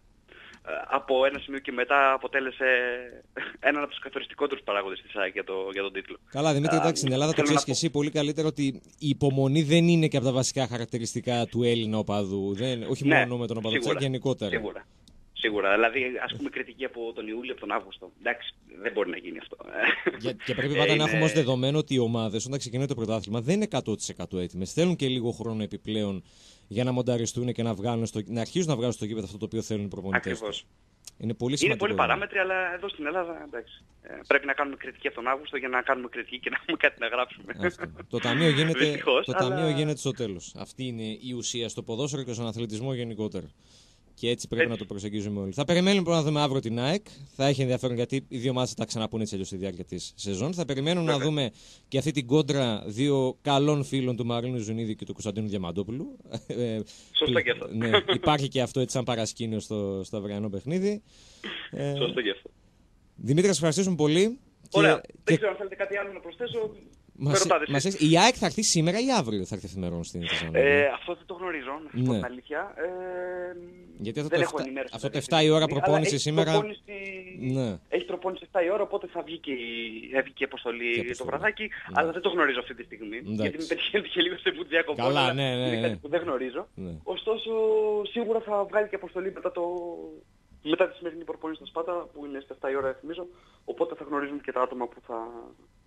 Speaker 4: από ένα σημείο και μετά αποτέλεσε έναν από τους καθοριστικότερους παράγοντες της ΑΕΚ για, το, για τον τίτλο.
Speaker 1: Καλά, Δημήτρη, εντάξει, στην Ελλάδα το ξέρεις και εσύ πολύ καλύτερα ότι η υπομονή δεν είναι και από τα βασικά χαρακτηριστικά του Έλληνα οπαδού. Δεν, όχι ναι, μόνο με τον οπαδό, αλλά γενικότερα.
Speaker 4: Σίγουρα. Σίγουρα. Δηλαδή, ας πούμε, κριτική από τον Ιούλιο, από τον Αύγουστο. Εντάξει, δεν μπορεί να γίνει αυτό.
Speaker 1: Και, και πρέπει πάντα να έχουμε ως δεδομένο ότι οι ομάδες όταν ξεκινάει το πρωτάθλημα δεν είναι εκατό τοις εκατό έτοιμες. Θέλουν και λίγο χρόνο επιπλέον για να μονταριστούν και να, βγάλουν στο, να αρχίσουν να βγάλουν στο γήπεδο αυτό το οποίο θέλουν οι προπονητές τους. Είναι πολύ σημαντικό.
Speaker 4: Είναι πολλοί παράμετροι, αλλά εδώ στην Ελλάδα εντάξει, ε, πρέπει να κάνουμε κριτική από τον Αύγουστο για να κάνουμε κριτική και να έχουμε κάτι να γράψουμε.
Speaker 1: Το ταμείο γίνεται,
Speaker 4: Δυστυχώς,
Speaker 1: το
Speaker 4: αλλά...
Speaker 1: ταμείο γίνεται στο τέλος. Αυτή είναι η ουσία στο ποδόσφαιρο και στον αθλητισμό γενικότερα. Και έτσι πρέπει έτσι να το προσεγγίζουμε όλοι. Θα περιμένουμε να δούμε αύριο την ΑΕΚ. Θα έχει ενδιαφέρον γιατί οι δύο ομάδες θα τα ξαναπούν έτσι αλλιώς στη διάρκεια της σεζόν. Θα περιμένουμε Βέβαια. να δούμε και αυτή την κόντρα δύο καλών φίλων του Μαρίνου Ζουνίδη και του Κωνσταντίνου Διαμαντόπουλου.
Speaker 4: Σωστό και αυτό.
Speaker 1: Ναι, υπάρχει και αυτό έτσι σαν παρασκήνιο στο, στο αυριανό παιχνίδι.
Speaker 4: Σωστό και αυτό.
Speaker 1: Δημήτρη, σας ευχαριστήσουμε πολύ.
Speaker 4: Ωραία.
Speaker 1: Και...
Speaker 4: Δεν ξέρω αν θέλετε κάτι άλλο να προσθέσω.
Speaker 1: Μας, μας, η ΑΕΚ θα έρθει σήμερα ή αύριο θα έρθει εφημερών στην Θεσσαλονίκη?
Speaker 4: Ε, αυτό δεν το γνωρίζω, να σας πω την αλήθεια. Ε,
Speaker 1: Γιατί αυτό,
Speaker 4: δεν
Speaker 1: το,
Speaker 4: έχω
Speaker 1: εφτά, αυτό το εφτά η ώρα προπόνηση σήμερα...
Speaker 4: Προπόνηση,
Speaker 1: ναι.
Speaker 4: Έχει προπόνηση εφτά η ώρα, οπότε θα βγει και η αποστολή, αποστολή το βραδάκι, ναι. αλλά δεν το γνωρίζω αυτή τη στιγμή. Εντάξει. Γιατί με πετυχαίνει και λίγο σε που διακοπώ,
Speaker 1: Καλά, ναι, ναι,
Speaker 4: είναι
Speaker 1: ναι.
Speaker 4: κάτι που δεν γνωρίζω.
Speaker 1: Ναι.
Speaker 4: Ωστόσο, σίγουρα θα βγάλει και αποστολή μετά το... Μετά τη σημερινή προπόνηση στα Σπάτα, που είναι στις εφτά η ώρα, θυμίζω, οπότε θα γνωρίζουν και τα άτομα που θα,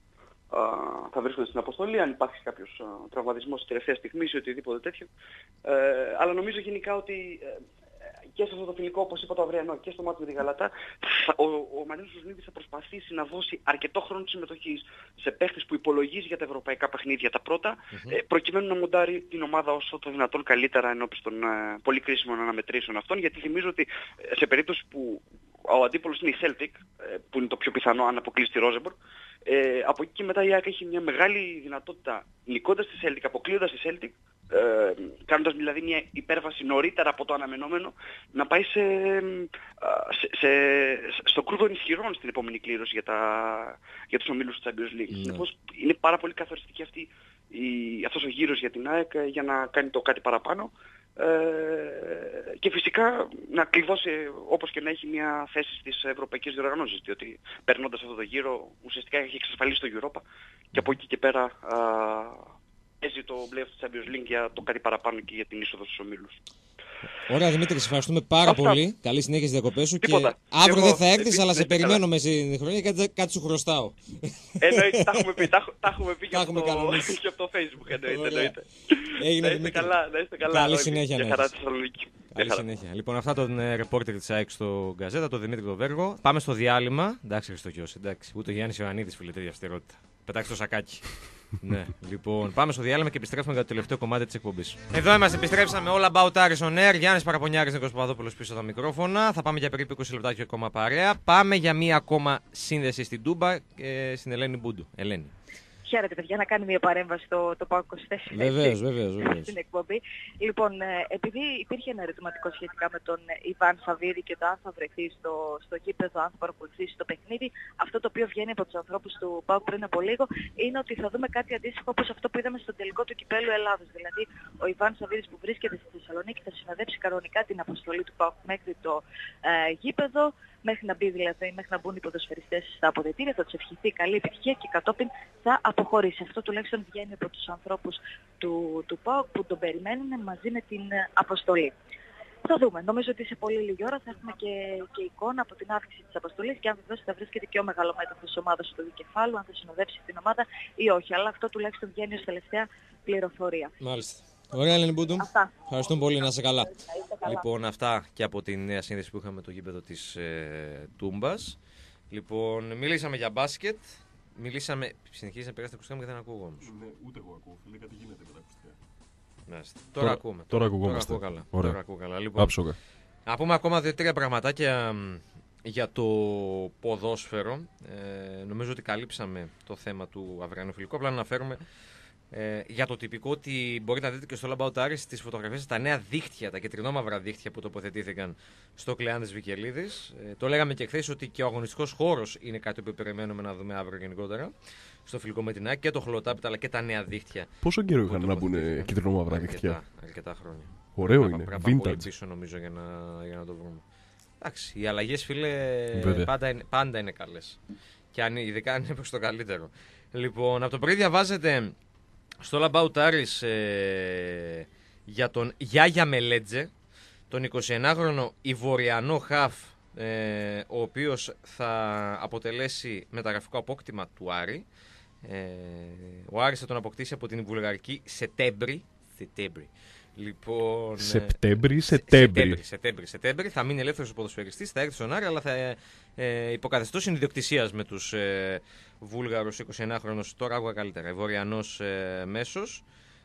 Speaker 4: α, θα βρίσκονται στην αποστολή, αν υπάρχει κάποιος α, τραυματισμός της τελευταίας στιγμής ή οτιδήποτε τέτοιο. Ε, αλλά νομίζω γενικά ότι ε, και σε αυτό το φιλικό, όπως είπα το αυριανό, και στο μάτι με τη Γαλατά, ο, ο Μαρίνος Ζουνίδης θα προσπαθήσει να δώσει αρκετό χρόνο συμμετοχής σε παίχτες που υπολογίζει για τα ευρωπαϊκά παιχνίδια τα πρώτα, mm-hmm. ε, προκειμένου να μοντάρει την ομάδα όσο το δυνατόν καλύτερα ενώπιση των ε, πολύ κρίσιμων αναμετρήσεων αυτών, γιατί θυμίζω ότι ε, σε περίπτωση που ο αντίπολος είναι η Celtic, ε, που είναι το πιο πιθανό αν αποκλείσει τη Rosenborg, ε, από εκεί και μετά η ΑΕΚ έχει μια μεγάλη δυνατότητα, νικώντας τη Celtic, αποκλείοντας τη Celtic, ε, κάνοντας δηλαδή μια υπέρβαση νωρίτερα από το αναμενόμενο, να πάει σε, σε, σε, στο κρούδο ισχυρών στην επόμενη κλήρωση για, τα, για τους ομίλους του Champions League. Συνεπώς mm. είναι πάρα πολύ καθοριστική αυτή, η, αυτός ο γύρος για την ΑΕΚ για να κάνει το κάτι παραπάνω. Ε, και φυσικά να κλειδώσει όπως και να έχει μια θέση στις ευρωπαϊκές διοργανώσεις, διότι περνώντας αυτό το γύρο ουσιαστικά έχει εξασφαλίσει το Europa και από εκεί και πέρα α, παίζει το play-off του Champions League για το κάτι παραπάνω και για την είσοδο στους ομίλους.
Speaker 1: Ωραία Δημήτρη, σε ευχαριστούμε πάρα
Speaker 4: Αυτά.
Speaker 1: πολύ. Καλή συνέχεια στις διακοπές σου.
Speaker 4: Τίποτα.
Speaker 1: Και αύριο
Speaker 4: Εγώ,
Speaker 1: δεν θα έρθεις,
Speaker 4: επίσης,
Speaker 1: αλλά σε
Speaker 4: δεν
Speaker 1: περιμένω μέσα στην χρονιά και κάτι, κάτι σου χρωστάω.
Speaker 4: Εννοείται, τα έχουμε πει, τα, τα έχουμε πει και,
Speaker 1: Τα
Speaker 4: από
Speaker 1: έχουμε
Speaker 4: το,
Speaker 1: κανονίσει.
Speaker 4: και από το Facebook. Εννοείται,
Speaker 1: Ωραία.
Speaker 4: εννοείται.
Speaker 1: Έγινε
Speaker 4: Να είστε
Speaker 1: Δημήτρη.
Speaker 4: καλά, να είστε καλά.
Speaker 1: Καλή
Speaker 4: όλοι.
Speaker 1: συνέχεια να
Speaker 4: Για χαρά
Speaker 1: έχεις.
Speaker 4: της Θεσσαλονίκη.
Speaker 1: Καλή
Speaker 4: χαρά.
Speaker 1: συνέχεια. Λοιπόν, αυτά τον ε, ρεπόρτερ της ΑΕΚ στο Γκαζέτα, τον Δημήτρη τον Βέργο. Πάμε στο διάλειμμα. Εντάξει, Χριστοχιός, εντάξει. Ούτε ο Γιάννης Ιωαννίδης φίλε τέτοια αυστηρότητα. Πετάξει το σακάκι. Ναι, λοιπόν, πάμε στο διάλειμμα και επιστρέφουμε για το τελευταίο κομμάτι της εκπομπής. Εδώ είμαστε, επιστρέψαμε όλα about Aris on Air. Γιάννης Παραπονιάρης, Νίκος Παπαδόπουλος πίσω στα μικρόφωνα. Θα πάμε για περίπου είκοσι λεπτάκια ακόμα παρέα. Πάμε για μία ακόμα σύνδεση στην Τούμπα, ε, στην Ελένη Μπούντου. Ελένη.
Speaker 5: Χαίρετε παιδιά, να κάνει μια παρέμβαση στο το ΠΑΟΚ είκοσι τέσσερα.
Speaker 1: Βεβαίως, βεβαίως, βεβαίως.
Speaker 5: Στην εκπομπή. Λοιπόν, ε, επειδή υπήρχε ένα ερωτηματικό σχετικά με τον Ιβάν Σαββίδη και το αν θα βρεθεί στο, στο γήπεδο, αν θα παρακολουθήσει το παιχνίδι, αυτό το οποίο βγαίνει από τους ανθρώπους του ΠΑΟΚ πριν από λίγο είναι ότι θα δούμε κάτι αντίστοιχο όπως αυτό που είδαμε στο τελικό του Κυπέλλου Ελλάδος. Δηλαδή, ο Ιβάν Σαββίδης που βρίσκεται στη Θεσσαλονίκη θα συνοδεύσει κανονικά την αποστολή του ΠΑΟΚ μέχρι το ε, γήπεδο. Μέχρι να μπει δηλαδή, μέχρι να μπουν οι ποδοσφαιριστές στα αποδυτήρια, θα τους ευχηθεί καλή επιτυχία και κατόπιν θα αποχωρήσει. Αυτό τουλάχιστον βγαίνει από τους ανθρώπους του, του ΠΑΟΚ που τον περιμένουν μαζί με την αποστολή. Θα δούμε. Νομίζω ότι σε πολύ λίγη ώρα θα έχουμε και, και εικόνα από την αύξηση της αποστολής και αν βεβαίως θα βρίσκεται και ο μεγαλομέτωπος της ομάδας του δικεφάλου, αν θα συνοδεύσει την ομάδα ή όχι. Αλλά αυτό τουλάχιστον βγαίνει ως τελευταία πληροφορία.
Speaker 1: Μάλιστα. Ωραία, Ελένη Μπούντου.
Speaker 5: Αυτά.
Speaker 1: Ευχαριστούμε πολύ, να είσαι καλά.
Speaker 5: Να είστε καλά.
Speaker 1: Λοιπόν, αυτά και από τη νέα σύνδεση που είχαμε το γήπεδο της ε, Τούμπας. Λοιπόν, μιλήσαμε για μπάσκετ. Μιλήσαμε. Συνεχίζει να περάσει τα ακουστικά μου και δεν ακούω όμως.
Speaker 2: Ναι, ούτε εγώ ακούω. Φίλε, κάτι γίνεται με τα ακουστικά.
Speaker 1: Μάλιστα. Τώρα, τώρα ακούμε.
Speaker 2: Τώρα ακουγόμαστε.
Speaker 1: Τώρα ακούω καλά.
Speaker 2: Ωραία.
Speaker 1: Τώρα ακούω καλά. Λοιπόν,
Speaker 2: Άψογα.
Speaker 1: να πούμε ακόμα δύο-τρία πραγματάκια για το ποδόσφαιρο. Ε, νομίζω ότι καλύψαμε το θέμα του αυριανού φιλικού. Απλά να αναφέρουμε ε, για το τυπικό ότι μπορείτε να δείτε και στο All About Aris τις φωτογραφίες, τα νέα δίχτυα, τα κεντρινόμαυρα δίχτυα που τοποθετήθηκαν στο Κλεάνδης Βικελίδης. Ε, το λέγαμε και χθες ότι και ο αγωνιστικός χώρος είναι κάτι που περιμένουμε να δούμε αύριο γενικότερα. Στο φιλικό με την ΑΕΚ και το χολοτάπητα αλλά και τα νέα δίχτυα.
Speaker 2: Πόσο καιρό είχαν να μπουν κεντρινόμαυρα δίχτυα?
Speaker 1: Αρκετά, αρκετά χρόνια.
Speaker 2: Ωραίο
Speaker 1: Πρέπει
Speaker 2: είναι.
Speaker 1: να πάμε πολύ
Speaker 2: Vintage.
Speaker 1: πίσω νομίζω για να, για να το βρούμε. Εντάξει, οι αλλαγές φίλε
Speaker 2: Βέβαια.
Speaker 1: πάντα είναι, πάντα είναι καλές. Και αν, ειδικά αν είναι προς το καλύτερο. Λοιπόν, από το πρωί διαβάζετε στο All About Aris ε, για τον Γιάγια Μελέτζε, τον εικοσιενάχρονο Ιβοριανό χαφ, ε, ο οποίος θα αποτελέσει μεταγραφικό απόκτημα του Άρη. Ε, ο Άρης θα τον αποκτήσει από την βουλγαρική Σετέμπρη. Σετέμπρη. Λοιπόν,
Speaker 2: Σεπτέμβρη, Σετέμπρη.
Speaker 1: Σετέμπρη, Σετέμπρη. Θα μείνει ελεύθερος ποδοσφαιριστής, θα έρθει στον Άρη, αλλά θα ε, ε, υποκαθεστώς ιδιοκτησίας με τους ε, Βούλγαρους. εικοσιενάχρονος, τώρα άκουγα καλύτερα, Βορειανός ε, μέσος,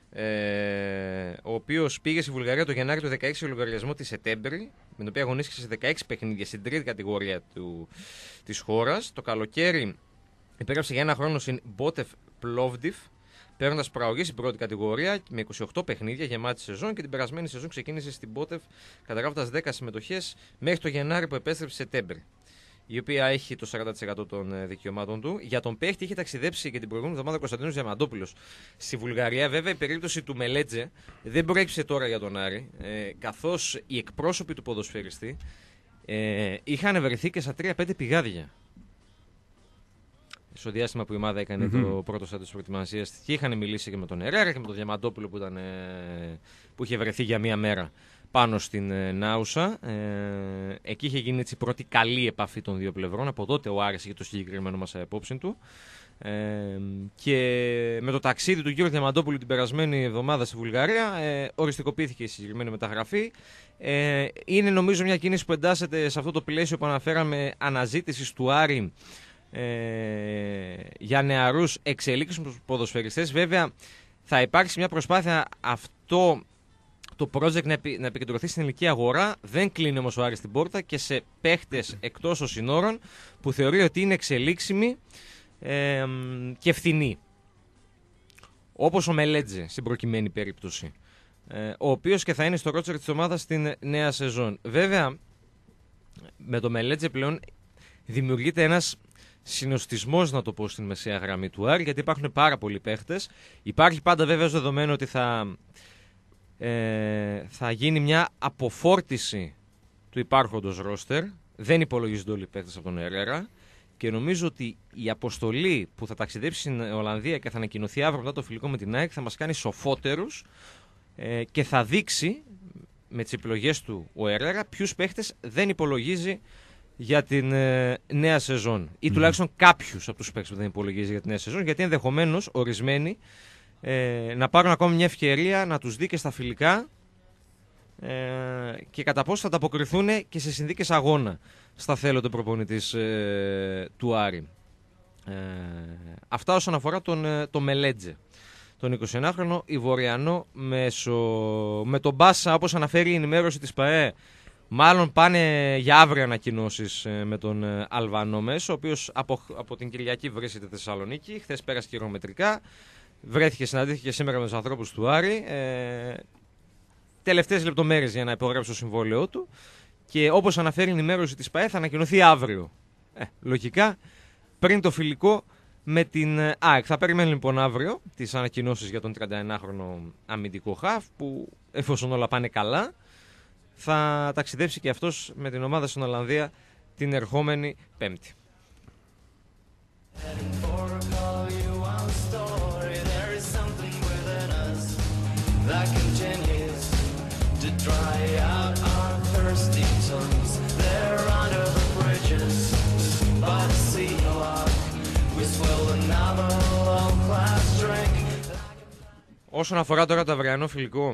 Speaker 1: ε, ο οποίος πήγε στη Βουλγαρία το Γενάρη του δεκαέξι στο λογαριασμό της Σετέμπρη, με την οποία αγωνίστηκε σε δεκαέξι παιχνίδια στην τρίτη κατηγορία του, της χώρας. Το καλοκαίρι υπέγραψε για ένα χρόνο στην Μπότεφ Πλόβντιφ, παίρνοντας προαγωγή στην πρώτη κατηγορία με είκοσι οκτώ παιχνίδια γεμάτη σεζόν, και την περασμένη σεζόν ξεκίνησε στην Μπότεφ καταγράφοντας δέκα συμμετοχές μέχρι το Γενάρη που επέστρεψε σε Σεπτέμβρη, η οποία έχει το σαράντα τοις εκατό των δικαιωμάτων του. Για τον παίχτη είχε ταξιδέψει και την προηγούμενη εβδομάδα ο Κωνσταντίνος Διαμαντόπουλος στη Βουλγαρία. Βέβαια η περίπτωση του Μελέτζε δεν προέκυψε τώρα για τον Άρη, ε, καθώς οι εκπρόσωποι του ποδοσφαιριστή ε, είχαν βρεθεί και στα τρία πέντε πηγάδια στο διάστημα που η ομάδα έκανε mm-hmm. το πρώτο στάδιο της προετοιμασίας, και είχαν μιλήσει και με τον Ερέρα και με τον Διαμαντόπουλο που, ήταν, που είχε βρεθεί για μία μέρα πάνω στην Νάουσα. Ε, εκεί είχε γίνει έτσι η πρώτη καλή επαφή των δύο πλευρών. Από τότε ο Άρης είχε το συγκεκριμένο μας υπόψη του. Ε, και με το ταξίδι του Γιώργου Διαμαντόπουλου την περασμένη εβδομάδα στη Βουλγαρία ε, οριστικοποιήθηκε η συγκεκριμένη μεταγραφή. Ε, είναι νομίζω μια κίνηση που εντάσσεται σε αυτό το πλαίσιο που αναφέραμε αναζήτησης του Άρη ε, για νεαρούς εξελίξιμους ποδοσφαιριστές. Βέβαια θα υπάρξει μια προσπάθεια αυτό το project να, επι, να επικεντρωθεί στην ελληνική αγορά. Δεν κλείνει όμως ο Άρης την πόρτα και σε παίχτες εκτός των συνόρων που θεωρεί ότι είναι εξελίξιμοι ε, και φθηνοί. Όπως ο Μελέτζε στην προκειμένη περίπτωση, ε, ο οποίος και θα είναι στο ρότσερ της ομάδας στην νέα σεζόν. Βέβαια με το Μελέτζε πλέον δημιουργείται ένας συνοστισμός, να το πω, στην μεσαία γραμμή του Άρη, γιατί υπάρχουν πάρα πολλοί παίχτες. Υπάρχει πάντα βέβαια ως δεδομένο ότι θα, ε, θα γίνει μια αποφόρτιση του υπάρχοντος ρόστερ. Δεν υπολογίζονται όλοι οι παίχτες από τον Ερέρα. Και νομίζω ότι η αποστολή που θα ταξιδέψει στην Ολλανδία και θα ανακοινωθεί αύριο μετά το φιλικό με την ΑΕΚ θα μας κάνει σοφότερους ε, και θα δείξει με τις επιλογές του ο Ερέρα ποιους παίχτες δεν υπολογίζει για την ε, νέα σεζόν. Ή mm. τουλάχιστον κάποιους από τους παίκτες που δεν υπολογίζει για την νέα σεζόν, γιατί ενδεχομένως ορισμένοι ε, να πάρουν ακόμα μια ευκαιρία να τους δει και στα φιλικά ε, και κατά πόσο θα ανταποκριθούν και σε συνθήκες αγώνα στα θέλω του προπονητής ε, του Άρη. Ε, αυτά όσον αφορά τον, το Μελέτζε, τον εικοσιενάχρονο Ιβωριανό μέσο. Με τον Μπάσα, όπως αναφέρει η ενημέρωση της ΠΑΕ, μάλλον πάνε για αύριο ανακοινώσεις με τον Αλβανό μέσο, ο οποίος από, από την Κυριακή βρίσκεται στη Θεσσαλονίκη. Χθες πέρασε χειρομετρικά. Βρέθηκε, συναντήθηκε σήμερα με τους ανθρώπους του Άρη. Ε, τελευταίες λεπτομέρειες για να υπογράψει το συμβόλαιό του. Και όπως αναφέρει η ενημέρωση της ΠΑΕ, θα ανακοινωθεί αύριο. Ε, λογικά πριν το φιλικό με την ΑΕΚ. Θα περιμένουμε λοιπόν αύριο τις ανακοινώσεις για τον τριανταενάχρονο αμυντικό χαφ, που εφόσον όλα πάνε καλά θα ταξιδέψει και αυτός με την ομάδα στην Ολλανδία την ερχόμενη Πέμπτη. Όσον αφορά τώρα το αυριανό φιλικό,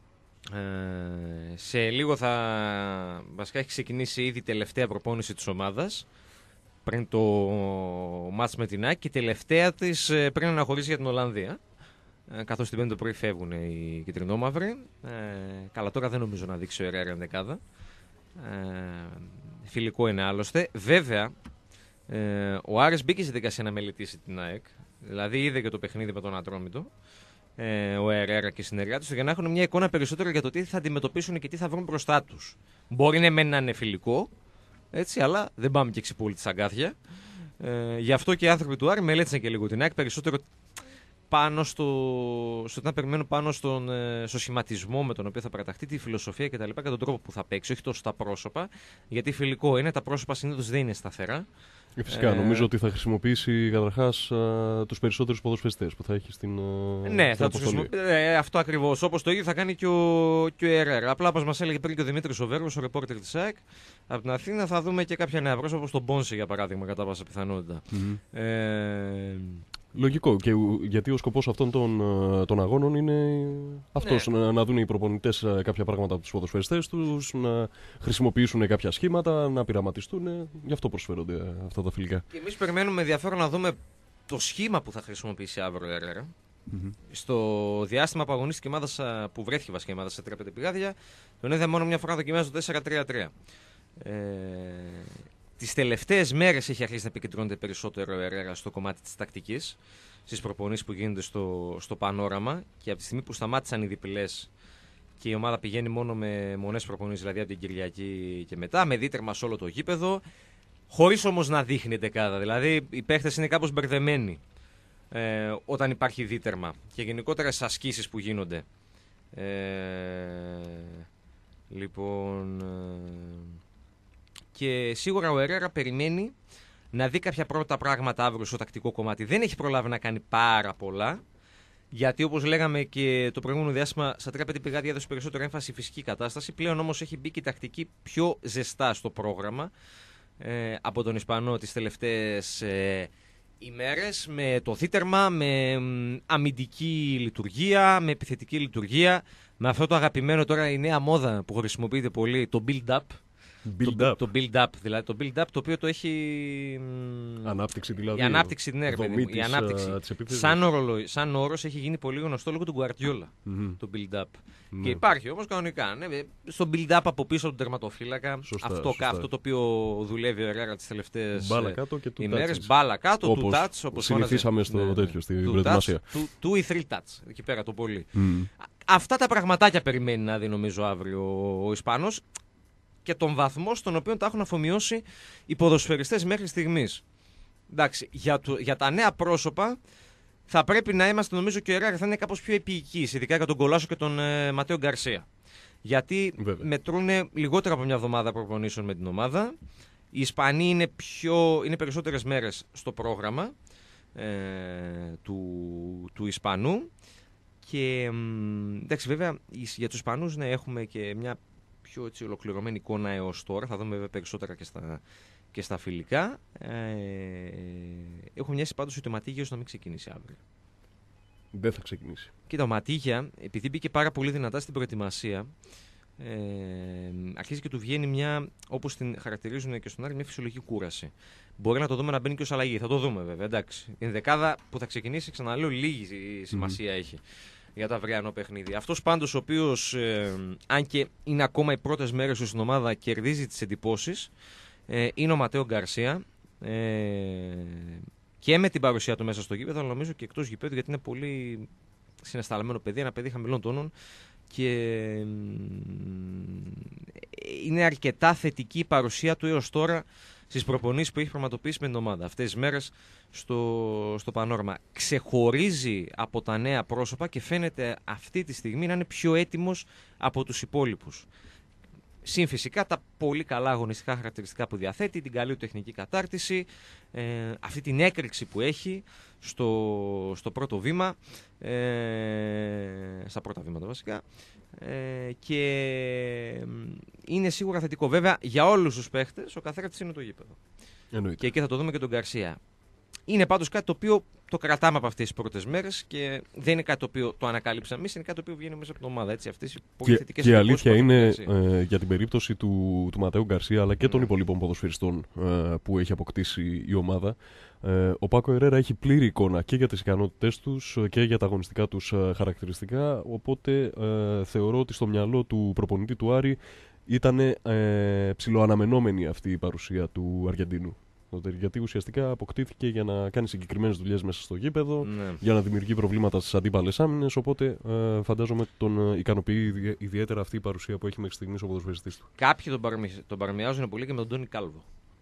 Speaker 1: Ε, σε λίγο θα βασικά έχει ξεκινήσει ήδη η τελευταία προπόνηση της ομάδας πριν το μάτς με την ΑΕΚ και η τελευταία της πριν αναχωρήσει για την Ολλανδία, ε, καθώς την Πέμπτη το πρωί φεύγουν οι κυτρινόμαυροι. ε, καλά, τώρα δεν νομίζω να δείξει ο Ερέρα ενδεκάδα, ε, φιλικό είναι άλλωστε. Βέβαια ε, ο Άρης μπήκε στη δικασία να μελετήσει την ΑΕΚ, δηλαδή είδε και το παιχνίδι με τον Ατρόμητο, Ε, ο Ερέρα και οι συνεργάτες του, για να έχουν μια εικόνα περισσότερο για το τι θα αντιμετωπίσουν και τι θα βρουν μπροστά τους. Μπορεί ναι, μεν να είναι φιλικό, έτσι, αλλά δεν πάμε και ξυπούλη της αγκάθια. Ε, γι' αυτό και οι άνθρωποι του Άρη μελέτησαν και λίγο την ΑΕΚ περισσότερο πάνω στο, στο να περιμένουν πάνω στον, στο σχηματισμό με τον οποίο θα παραταχθεί, τη φιλοσοφία κτλ. Και τον τρόπο που θα παίξει, όχι τόσο τα πρόσωπα, γιατί φιλικό είναι, τα πρόσωπα συνήθως δεν είναι σταθερά.
Speaker 2: Φυσικά, ε, νομίζω ότι θα χρησιμοποιήσει καταρχάς τους περισσότερους ποδοσφαιριστές που θα έχει στην,
Speaker 1: ναι,
Speaker 2: στην
Speaker 1: θα τους ε, αυτό ακριβώς. Όπως το ίδιο θα κάνει και ο, και ο Ερέρα. Απλά όπως μας έλεγε πριν και ο Δημήτρης ο Βέργος, ο ρεπόρτερ της ΑΕΚ από την Αθήνα, θα δούμε και κάποια νέα πρόσωπα, όπως τον Μπόνσε για παράδειγμα, κατά πάσα πιθανότητα. Mm-hmm. Ε,
Speaker 2: Λογικό, και γιατί ο σκοπός αυτών των, των αγώνων είναι αυτός, ναι. να, να δουν οι προπονητές κάποια πράγματα από τους ποδοσφαιριστές τους, να χρησιμοποιήσουν κάποια σχήματα, να πειραματιστούν. Γι' αυτό προσφέρονται αυτά τα φιλικά.
Speaker 1: Και εμείς περιμένουμε ενδιαφέρον να δούμε το σχήμα που θα χρησιμοποιήσει αύριο ο Ερέρα. Mm-hmm. Στο διάστημα που αγωνίστηκε η ομάδα, που βρέθηκε βασικά η ομάδα σε τρία πέντε πηγάδια, τον είδα μόνο μια φορά δοκιμάζει το τέσσερα τρία τρία. Ε, Τις τελευταίες μέρες έχει αρχίσει να επικεντρώνεται περισσότερο ο Ερέρα στο κομμάτι της τακτικής, στις προπονήσεις που γίνονται στο, στο πανόραμα, και από τη στιγμή που σταμάτησαν οι διπλές και η ομάδα πηγαίνει μόνο με μονές προπονήσεις, δηλαδή από την Κυριακή και μετά, με δίτερμα σε όλο το γήπεδο, χωρίς όμως να δείχνει δεκάδα. Δηλαδή οι παίχτες είναι κάπως μπερδεμένοι ε, όταν υπάρχει δίτερμα και γενικότερα στις ασκήσεις που γίνονται. Ε, λοιπόν... Ε, Και σίγουρα ο Ερέρα περιμένει να δει κάποια πρώτα πράγματα αύριο στο τακτικό κομμάτι. Δεν έχει προλάβει να κάνει πάρα πολλά, γιατί όπως λέγαμε και το προηγούμενο διάστημα, στα τρία πέντε πηγάδια έδωσε περισσότερο έμφαση η φυσική κατάσταση. Πλέον όμως έχει μπει και η τακτική πιο ζεστά στο πρόγραμμα ε, από τον Ισπανό τις τελευταίες ε, ημέρες με το θύτερμα, με αμυντική λειτουργία, με επιθετική λειτουργία, με αυτό το αγαπημένο τώρα η νέα μόδα που χρησιμοποιείται πολύ, το build-up.
Speaker 2: Build
Speaker 1: το,
Speaker 2: up.
Speaker 1: το build-up, δηλαδή το build-up το οποίο το έχει...
Speaker 2: Ανάπτυξη δηλαδή.
Speaker 1: Η ανάπτυξη, ναι, ρε παιδί μου, η ανάπτυξη. Σαν, ορολο, σαν όρος έχει γίνει πολύ γνωστό λόγω του Guardiola, mm-hmm. το build-up. Mm-hmm. Και υπάρχει όμως κανονικά. Ναι, στο build-up από πίσω του τερματοφύλακα,
Speaker 2: σωστά,
Speaker 1: αυτό,
Speaker 2: σωστά.
Speaker 1: αυτό το οποίο δουλεύει ο Ερέρα τις τελευταίες ημέρες.
Speaker 2: Μπάλα
Speaker 1: κάτω, του touch, όπως
Speaker 2: συνηθίσαμε στο
Speaker 1: ναι,
Speaker 2: τέτοιο, στην προετοιμασία.
Speaker 1: Του ή three touch, εκεί πέρα το πολύ.
Speaker 2: Mm.
Speaker 1: Αυτά τα πραγματάκια περιμένει να δει νομίζω αύριο ο Ισπανός και τον βαθμό στον οποίο τα έχουν αφομοιώσει οι ποδοσφαιριστές μέχρι στιγμής. Εντάξει, για, το, για τα νέα πρόσωπα θα πρέπει να είμαστε, νομίζω και ο Ερέρα θα είναι κάπως πιο επίοικης, ειδικά για τον Κολάσο και τον ε, Ματέο Γκαρσία. Γιατί βέβαια μετρούν λιγότερο από μια εβδομάδα προπονήσεων με την ομάδα. Οι Ισπανοί είναι, πιο, είναι περισσότερες μέρες στο πρόγραμμα ε, του, του Ισπανού. Και εντάξει, βέβαια για τους Ισπανούς ναι, έχουμε και μια πιο έτσι, ολοκληρωμένη εικόνα έως τώρα. Θα δούμε βέβαια περισσότερα και στα, και στα φιλικά. Ε, έχω μοιάσει πάντως ότι ο Ματίγιος να μην ξεκινήσει αύριο.
Speaker 2: Δεν θα ξεκινήσει.
Speaker 1: Κοίτα, ο Ματίγια, επειδή μπήκε πάρα πολύ δυνατά στην προετοιμασία, ε, αρχίζει και του βγαίνει μια, όπως την χαρακτηρίζουν και στον Άρη, μια φυσιολογική κούραση. Μπορεί να το δούμε να μπαίνει και ως αλλαγή. Θα το δούμε βέβαια. Εντάξει. Η δεκάδα που θα ξεκινήσει, ξαναλέω, λίγη σημασία mm. έχει για το αυριανό παιχνίδι. Αυτός πάντως ο οποίος, ε, αν και είναι ακόμα οι πρώτες μέρες του στην ομάδα, κερδίζει τις εντυπώσεις, ε, είναι ο Ματέο Γκαρσία. Ε, και με την παρουσία του μέσα στο γήπεδο, αλλά νομίζω και εκτός γηπέδου, γιατί είναι πολύ συναισθαλμένο παιδί, ένα παιδί χαμηλών τόνων και ε, είναι αρκετά θετική η παρουσία του έως τώρα στις προπονήσεις που έχει πραγματοποιήσει με την ομάδα αυτές τις μέρες στο, στο πανόραμα. Ξεχωρίζει από τα νέα πρόσωπα και φαίνεται αυτή τη στιγμή να είναι πιο έτοιμος από τους υπόλοιπους. Συν φυσικά τα πολύ καλά αγωνιστικά χαρακτηριστικά που διαθέτει, την καλή του τεχνική κατάρτιση, ε, αυτή την έκρηξη που έχει στο, στο πρώτο βήμα, ε, στα πρώτα βήματα βασικά, ε, και είναι σίγουρα θετικό. Βέβαια για όλους τους παίχτες ο καθρέφτης είναι το γήπεδο.
Speaker 2: Εννοείται.
Speaker 1: Και εκεί θα το δούμε και τον Γκαρσία. Είναι πάντως κάτι το οποίο το κρατάμε από αυτές τις πρώτες μέρες και δεν είναι κάτι το οποίο το ανακάλυψαμε εμείς, είναι κάτι το οποίο βγαίνει μέσα από την ομάδα. Έτσι, αυτές οι πολύ θετικές
Speaker 2: και η αλήθεια είναι ε, για την περίπτωση του, του Ματέου Γκαρσία αλλά και των ναι. υπολείπων ποδοσφαιριστών ε, που έχει αποκτήσει η ομάδα. Ε, ο Πάκο Ερέρα έχει πλήρη εικόνα και για τις ικανότητές τους και για τα αγωνιστικά τους ε, χαρακτηριστικά. Οπότε ε, θεωρώ ότι στο μυαλό του προπονητή του Άρη ήταν ε, ψιλοαναμενόμενη αυτή η παρουσία του Αργεντίνου. Γιατί ουσιαστικά αποκτήθηκε για να κάνει συγκεκριμένες δουλειές μέσα στο γήπεδο, ναι. για να δημιουργεί προβλήματα στις αντίπαλες άμυνες. Οπότε ε, φαντάζομαι τον ικανοποιεί ιδιαίτερα αυτή η παρουσία που έχει μέχρι στιγμής ο ποδοσφαιριστής του.
Speaker 1: Κάποιοι τον, παρομοι... τον παρομοιάζουν πολύ και με τον Τόνι Κάλβο.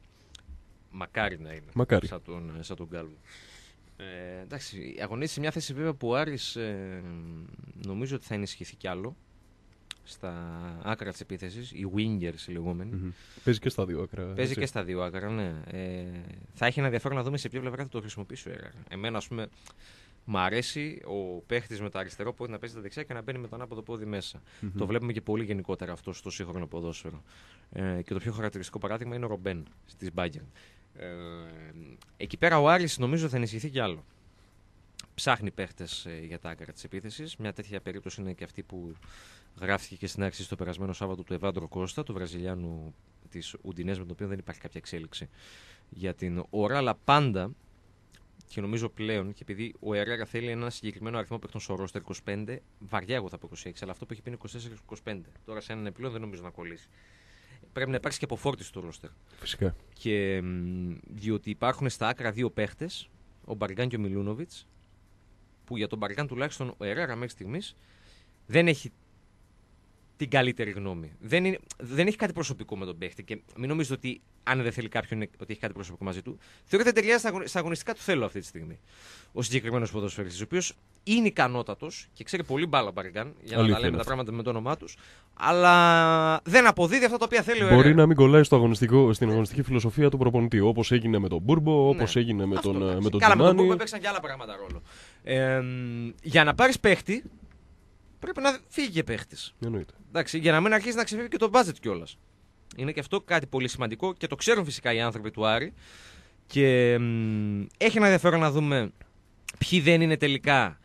Speaker 1: Μακάρι να είναι.
Speaker 2: Μακάρι.
Speaker 1: Σαν τον, σαν τον Κάλβο. Ε, εντάξει, αγωνίζει σε μια θέση βέβαια που ο Άρης ε, νομίζω ότι θα ενισχυθεί κι άλλο. Στα άκρα της επίθεσης, οι wingers οι λεγόμενοι.
Speaker 2: Mm-hmm. Παίζει και στα δύο άκρα.
Speaker 1: Παίζει έτσι. Και στα δύο άκρα, ναι. Ε, θα έχει ένα ενδιαφέρον να δούμε σε ποια πλευρά θα το χρησιμοποιήσει ο Ερέρα. Εμένα, ας πούμε, μου αρέσει ο παίχτης με το αριστερό πόδι να παίζει τα δεξιά και να μπαίνει με το ανάποδο πόδι μέσα. Mm-hmm. Το βλέπουμε και πολύ γενικότερα αυτό στο σύγχρονο ποδόσφαιρο. Ε, και το πιο χαρακτηριστικό παράδειγμα είναι ο Ρομπέν στις Bayern. Ε, εκεί πέρα ο Άρης νομίζω θα ενισχυθεί κι άλλο. Ψάχνει παίχτες ε, για τα άκρα της επίθεσης. Μια τέτοια περίπτωση είναι και αυτή που γράφτηκε και στην άρχιση στο περασμένο Σάββατο του Εβάντρο Κώστα, του Βραζιλιάνου της Ουντινές, με τον οποίο δεν υπάρχει κάποια εξέλιξη για την ώρα, αλλά πάντα και νομίζω πλέον, και επειδή ο Ερέρα θέλει ένα συγκεκριμένο αριθμό παίκτων στο ρόστερ είκοσι πέντε, βαριά εγώ θα πω είκοσι έξι, αλλά αυτό που έχει πει είναι είκοσι τέσσερα είκοσι πέντε. Τώρα σε έναν επιλογή δεν νομίζω να κολλήσει. Πρέπει να υπάρξει και αποφόρτιση του ρόστερ.
Speaker 2: Φυσικά.
Speaker 1: Και διότι υπάρχουν στα άκρα δύο παίχτες, ο Μπαργκάν και ο Μιλούνοβιτς, που για τον Μπαργκάν τουλάχιστον ο Ερέρα μέχρι στιγμής δεν έχει την καλύτερη γνώμη. Δεν, είναι, δεν έχει κάτι προσωπικό με τον παίχτη και μην νομίζετε ότι αν δεν θέλει κάποιον ότι έχει κάτι προσωπικό μαζί του. Θεωρείται ότι ταιριάζει στα αγωνιστικά του θέλω αυτή τη στιγμή. Ο συγκεκριμένος ποδοσφαιριστής, ο οποίος είναι ικανότατος και ξέρει πολύ μπάλα Μπαργκάν, για να τα λέμε τα πράγματα με το όνομά τους, αλλά δεν αποδίδει αυτά τα οποία θέλει ο Ερέρα.
Speaker 2: Μπορεί να μην κολλάει στο αγωνιστικό, στην αγωνιστική φιλοσοφία του προπονητή, όπως έγινε με τον Μπούρμπο, όπως ναι. έγινε με τον Τζιμάνι.
Speaker 1: Καλά, με τον Μπούρμπο έπαιξαν και άλλα πράγματα ρόλο. Ε, για να πάρεις παίχτη, πρέπει να φύγει και παίχτης. Εντάξει, για να μην αρχίσει να ξεφύγει και το budget κιόλας. Είναι και αυτό κάτι πολύ σημαντικό και το ξέρουν φυσικά οι άνθρωποι του Άρη Και μ, έχει ένα ενδιαφέρον να δούμε ποιοι δεν είναι τελικά,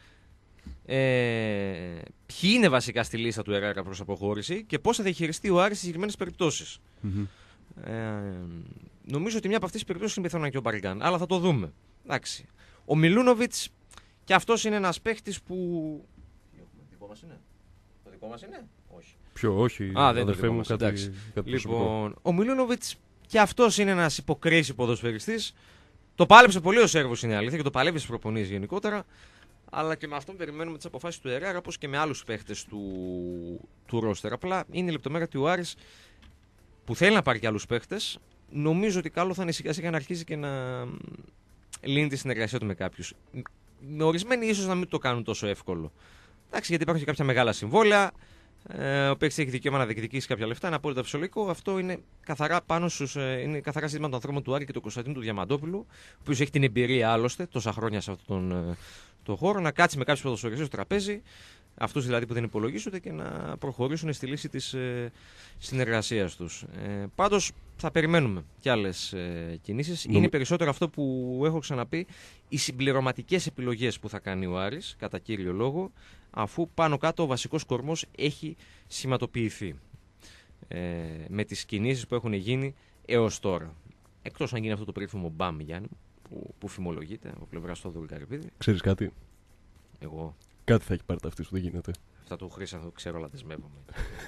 Speaker 1: ε, ποιοι είναι βασικά στη λίστα του Ερέρα προς αποχώρηση και πώς θα διαχειριστεί ο Άρης στις συγκεκριμένες περιπτώσεις. Mm-hmm. Ε, νομίζω ότι μια από αυτές τις περιπτώσεις είναι πιθανόν και ο Μπαργκάν, αλλά θα το δούμε. Εντάξει. Ο Μιλούνοβιτς και αυτός είναι ένας παίχτης που... Δικό μας είναι. Το δικό μας είναι. Όχι.
Speaker 2: Ποιο, όχι.
Speaker 1: Α, δεν
Speaker 2: αδερφέ μου, κάτι,
Speaker 1: κάτι λοιπόν, ο Μιλούνοβιτς και αυτός είναι ένας υποκρίσι ποδοσφαιριστής. Το πάλεψε πολύ ο Σέρβος, είναι αλήθεια, και το παλεύει στις προπονήσεις γενικότερα. Αλλά και με αυτόν περιμένουμε τις αποφάσεις του Ερέρα, όπως και με άλλους παίχτες του, του ρόστερ. Απλά είναι η λεπτομέρεια ότι ο Άρης, που θέλει να πάρει και άλλους παίχτες, νομίζω ότι καλό θα είναι σιγά σιγά να αρχίσει και να λύνει τη συνεργασία του με κάποιους. Με ορισμένοι ίσως να μην το κάνουν τόσο εύκολο. Εντάξει, γιατί υπάρχουν και κάποια μεγάλα συμβόλαια. Ε, ο παίκτης έχει δικαίωμα να διεκδικήσει κάποια λεφτά, είναι απόλυτα φυσιολογικό. Αυτό είναι καθαρά πάνω στους, ε, είναι καθαρά ζήτημα των ανθρώπων του Άρη και του Κωνσταντίνου του Διαμαντόπουλου, ο οποίος έχει την εμπειρία άλλωστε τόσα χρόνια σε αυτόν τον, ε, τον χώρο, να κάτσει με κάποιους ποδοσφαιριστές στο τραπέζι, αυτούς δηλαδή που δεν υπολογίζονται, και να προχωρήσουν στη λύση της ε, συνεργασίας τους. Ε, πάντως θα περιμένουμε κι άλλες ε, κινήσεις. Mm. Είναι περισσότερο αυτό που έχω ξαναπεί, οι συμπληρωματικές επιλογές που θα κάνει ο Άρης, κατά κύριο λόγο, αφού πάνω κάτω ο βασικός κορμός έχει σχηματοποιηθεί ε, με τις κινήσεις που έχουν γίνει έως τώρα. Εκτός αν γίνει αυτό το περίφημο μπαμ, Γιάννη, που, που φημολογείται από πλευρά του Θόδωρου Καρυπίδη.
Speaker 2: Ξέρεις κάτι?
Speaker 1: Εγώ.
Speaker 2: Κάτι θα έχει πάρει τα αυτή σου, δεν γίνεται.
Speaker 1: Αυτά του Χρήσα το ξέρω, αλλά δεσμεύομαι.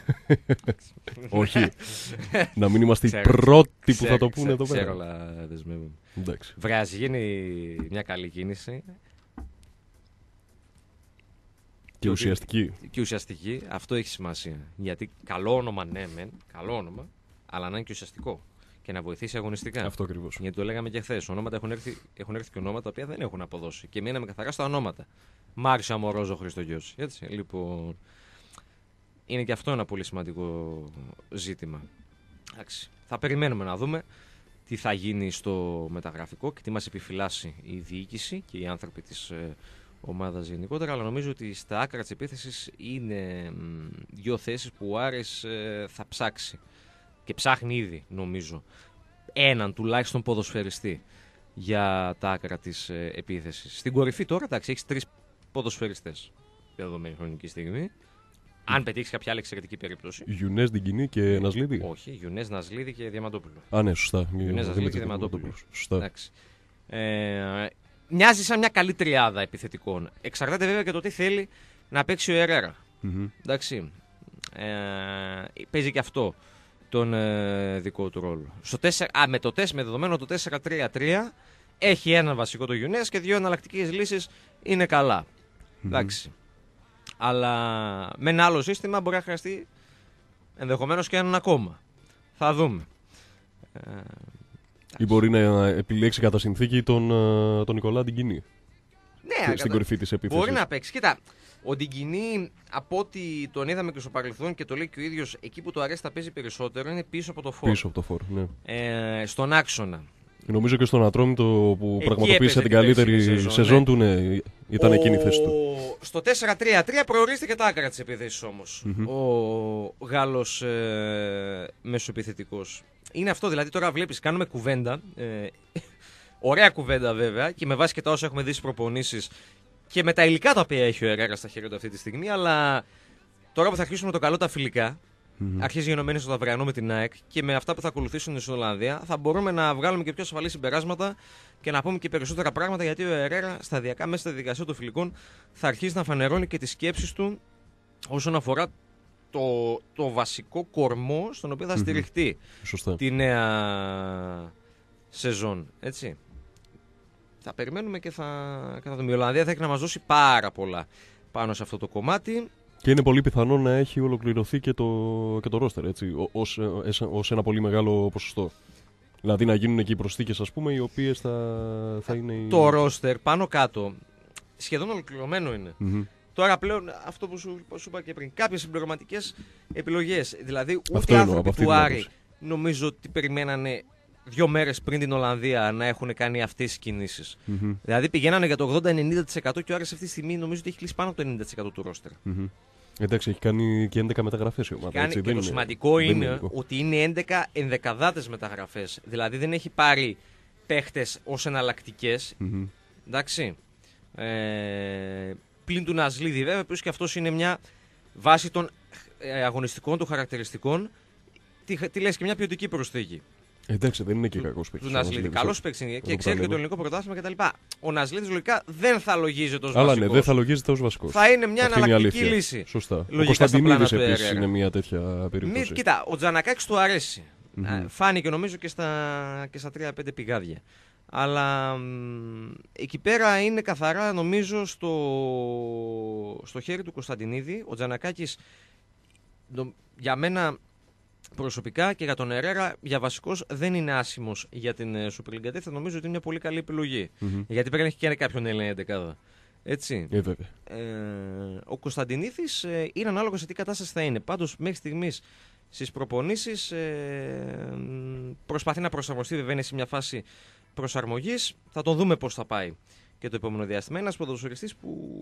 Speaker 2: Όχι. Να μην είμαστε οι πρώτοι που θα το πούνε εδώ πέρα.
Speaker 1: Ξέρω, αλλά δεσμεύομαι.
Speaker 2: Εντάξει.
Speaker 1: Βράζει, γίνει μια καλή κίνηση.
Speaker 2: Και ουσιαστική.
Speaker 1: Και ουσιαστική, αυτό έχει σημασία. Γιατί καλό όνομα, ναι, μεν, καλό όνομα, αλλά να είναι και ουσιαστικό. Και να βοηθήσει αγωνιστικά.
Speaker 2: Αυτό ακριβώς.
Speaker 1: Γιατί το λέγαμε και χθες. Ονόματα έχουν έρθει, έχουν έρθει και ονόματα τα οποία δεν έχουν αποδώσει. Και μείναμε καθαρά στα ονόματα. Μάρισο Αμορόζο, Χριστογιώση. Έτσι. Λοιπόν, είναι και αυτό ένα πολύ σημαντικό ζήτημα. Εντάξει. Θα περιμένουμε να δούμε τι θα γίνει στο μεταγραφικό και τι μας επιφυλάσσει η διοίκηση και οι άνθρωποι της ε, ομάδας γενικότερα. Αλλά νομίζω ότι στα άκρα της επίθεσης είναι μ, δύο θέσεις που ο Άρης ε, θα ψάξει. Και ψάχνει ήδη, νομίζω, έναν τουλάχιστον ποδοσφαιριστή για τα άκρα της ε, επίθεσης. Στην κορυφή τώρα, εντάξει, έχεις τρεις ποδοσφαιριστές δεδομένη χρονική στιγμή. Αν πετύχεις κάποια άλλη εξαιρετική περίπτωση.
Speaker 2: Γιουνές, Ντιγκινή και Νασλίδη.
Speaker 1: Όχι, Γιουνές, Νασλίδη και Διαμαντόπουλο.
Speaker 2: Α, ναι, σωστά.
Speaker 1: Γιουνές, Νασλίδη και Διαμαντόπουλο.
Speaker 2: Σωστά.
Speaker 1: Εντάξει. Ε, μοιάζει σαν μια καλή τριάδα επιθετικών. Εξαρτάται βέβαια και το τι θέλει να παίξει ο Ερέρα. Mm-hmm. Εντάξει. Ε, παίζει και αυτό τον ε, δικό του ρόλο. Στο τέσσερα, α, με, το τέσσερα, με δεδομένο το τέσσερα τρία τρία έχει ένα βασικό το Γιουνές και δύο εναλλακτικές λύσεις είναι καλά. Mm-hmm. Εντάξει. Αλλά με ένα άλλο σύστημα μπορεί να χρειαστεί ενδεχομένως και έναν ακόμα. Θα δούμε. Ε,
Speaker 2: Ή μπορεί να επιλέξει κατά συνθήκη τον, τον Νικολά Ντιγκινή.
Speaker 1: Ναι,
Speaker 2: στην κατα... κορυφή της επίθεσης.
Speaker 1: Μπορεί να παίξει. Κοίτα, ο Ντιγκινή, από ό,τι τον είδαμε και στο παρελθόν και το λέει και ο ίδιος, εκεί που το αρέσει θα παίζει περισσότερο είναι πίσω από το φόρ.
Speaker 2: Πίσω από το φόρ, ναι.
Speaker 1: Ε, στον άξονα.
Speaker 2: Νομίζω και στον Ατρόμητο που
Speaker 1: εκεί
Speaker 2: πραγματοποίησε την καλύτερη σεζόν, σεζόν ναι. του, ναι, ήταν ο... εκείνη η θέση του.
Speaker 1: Στο τέσσερα τρία τρία προορίστηκε τα άκρα της επίθεσης όμως. Mm-hmm. Ο Γάλλος ε, μεσοεπιθετικός. Είναι αυτό, δηλαδή τώρα βλέπεις, κάνουμε κουβέντα. Ε, ωραία κουβέντα βέβαια και με βάση και τα όσα έχουμε δει στις προπονήσεις και με τα υλικά τα οποία έχει ο Ερέρα στα χέρια του αυτή τη στιγμή. Αλλά τώρα που θα αρχίσουμε το καλό τα φιλικά, mm-hmm. αρχίζει γενομένη στο Ταυριανό με την ΑΕΚ και με αυτά που θα ακολουθήσουν στην Ολλανδία, θα μπορούμε να βγάλουμε και πιο ασφαλή συμπεράσματα και να πούμε και περισσότερα πράγματα, γιατί ο Ερέρα σταδιακά μέσα στη διαδικασία των φιλικών θα αρχίσει να φανερώνει και τις σκέψεις του όσον αφορά το, το βασικό κορμό στον οποίο θα mm-hmm. στηριχτεί
Speaker 2: Σωστά.
Speaker 1: τη νέα σεζόν. Έτσι. Θα περιμένουμε και θα, και θα δούμε. Η Ολλανδία θα έχει να μας δώσει πάρα πολλά πάνω σε αυτό το κομμάτι.
Speaker 2: Και είναι πολύ πιθανό να έχει ολοκληρωθεί και το, και το ρόστερ, έτσι, ως, ως ένα πολύ μεγάλο ποσοστό. Δηλαδή να γίνουν εκεί οι προσθήκες, ας πούμε, οι οποίες θα, θα είναι...
Speaker 1: Το ρόστερ πάνω κάτω σχεδόν ολοκληρωμένο είναι. Mm-hmm. Τώρα πλέον αυτό που σου, σου είπα και πριν, κάποιες συμπληρωματικές επιλογές. Δηλαδή ούτε οι άνθρωποι του Άρη νομίζω ότι περιμένανε δύο μέρες πριν την Ολλανδία να έχουν κάνει αυτές τις κινήσεις. Mm-hmm. Δηλαδή πηγαίνανε για το ογδόντα με ενενήντα τοις εκατό και ο Άρης αυτή τη στιγμή νομίζω ότι έχει κλείσει πάνω από το ενενήντα τοις εκατό του ρόστερ.
Speaker 2: Mm-hmm. Εντάξει, έχει κάνει και έντεκα μεταγραφές η ομάδα.
Speaker 1: Κάνει,
Speaker 2: έτσι,
Speaker 1: και το
Speaker 2: είναι,
Speaker 1: σημαντικό είναι,
Speaker 2: είναι
Speaker 1: ότι είναι έντεκα ενδεκαδάτες μεταγραφές. Δηλαδή δεν έχει πάρει παίχτες ως εναλλακτικές.
Speaker 2: Mm-hmm.
Speaker 1: Εντάξει. Ε, πλην του Ναζλίδη, βέβαια, που και αυτός είναι μια βάση των ε, αγωνιστικών του χαρακτηριστικών. Τι, τι λες, και μια ποιοτική προσθήκη.
Speaker 2: Εντάξει, δεν είναι και κακός παίκτης.
Speaker 1: Του Ναζλίδη. Καλός παίκτης είναι και ξέρει και το ελληνικό πρωτάθλημα κτλ. Ο Ναζλίδης λογικά δεν θα λογίζεται ως βασικός.
Speaker 2: Αλλά ναι, δεν θα λογίζεται ως βασικός.
Speaker 1: Θα είναι μια
Speaker 2: Αυτή
Speaker 1: εναλλακτική
Speaker 2: είναι
Speaker 1: λύση.
Speaker 2: Σωστά.
Speaker 1: Λογικά
Speaker 2: ο Κωνσταντινίδης
Speaker 1: στα πλάνα
Speaker 2: επίσης
Speaker 1: του
Speaker 2: είναι μια τέτοια περίπτωση.
Speaker 1: Μη, κοίτα, ο Τζανακάκης του αρέσει.
Speaker 2: Mm-hmm.
Speaker 1: Φάνηκε νομίζω και στα, και στα τρία πέντε πηγάδια. Αλλά μ, εκεί πέρα είναι καθαρά νομίζω στο, στο χέρι του Κωνσταντινίδη. Ο Τζανακάκης νο, για μένα προσωπικά και για τον Ερέρα για βασικός δεν είναι άσημος για την Super League. Θα νομίζω ότι είναι μια πολύ καλή επιλογή.
Speaker 2: Mm-hmm. Γιατί
Speaker 1: πρέπει να έχει και κάποιον Έλληνα εντεκάδα. Έτσι.
Speaker 2: Ε, βέβαια.
Speaker 1: Ε, ο Κωνσταντινίδης ε, είναι ανάλογα σε τι κατάσταση θα είναι. Πάντως μέχρι στιγμής στις προπονήσεις ε, προσπαθεί να προσαρμοστεί, βέβαια είναι σε μια φάση προσαρμογής. Θα τον δούμε πώς θα πάει και το επόμενο διάστημα. Ένας ποδοσφαιριστής που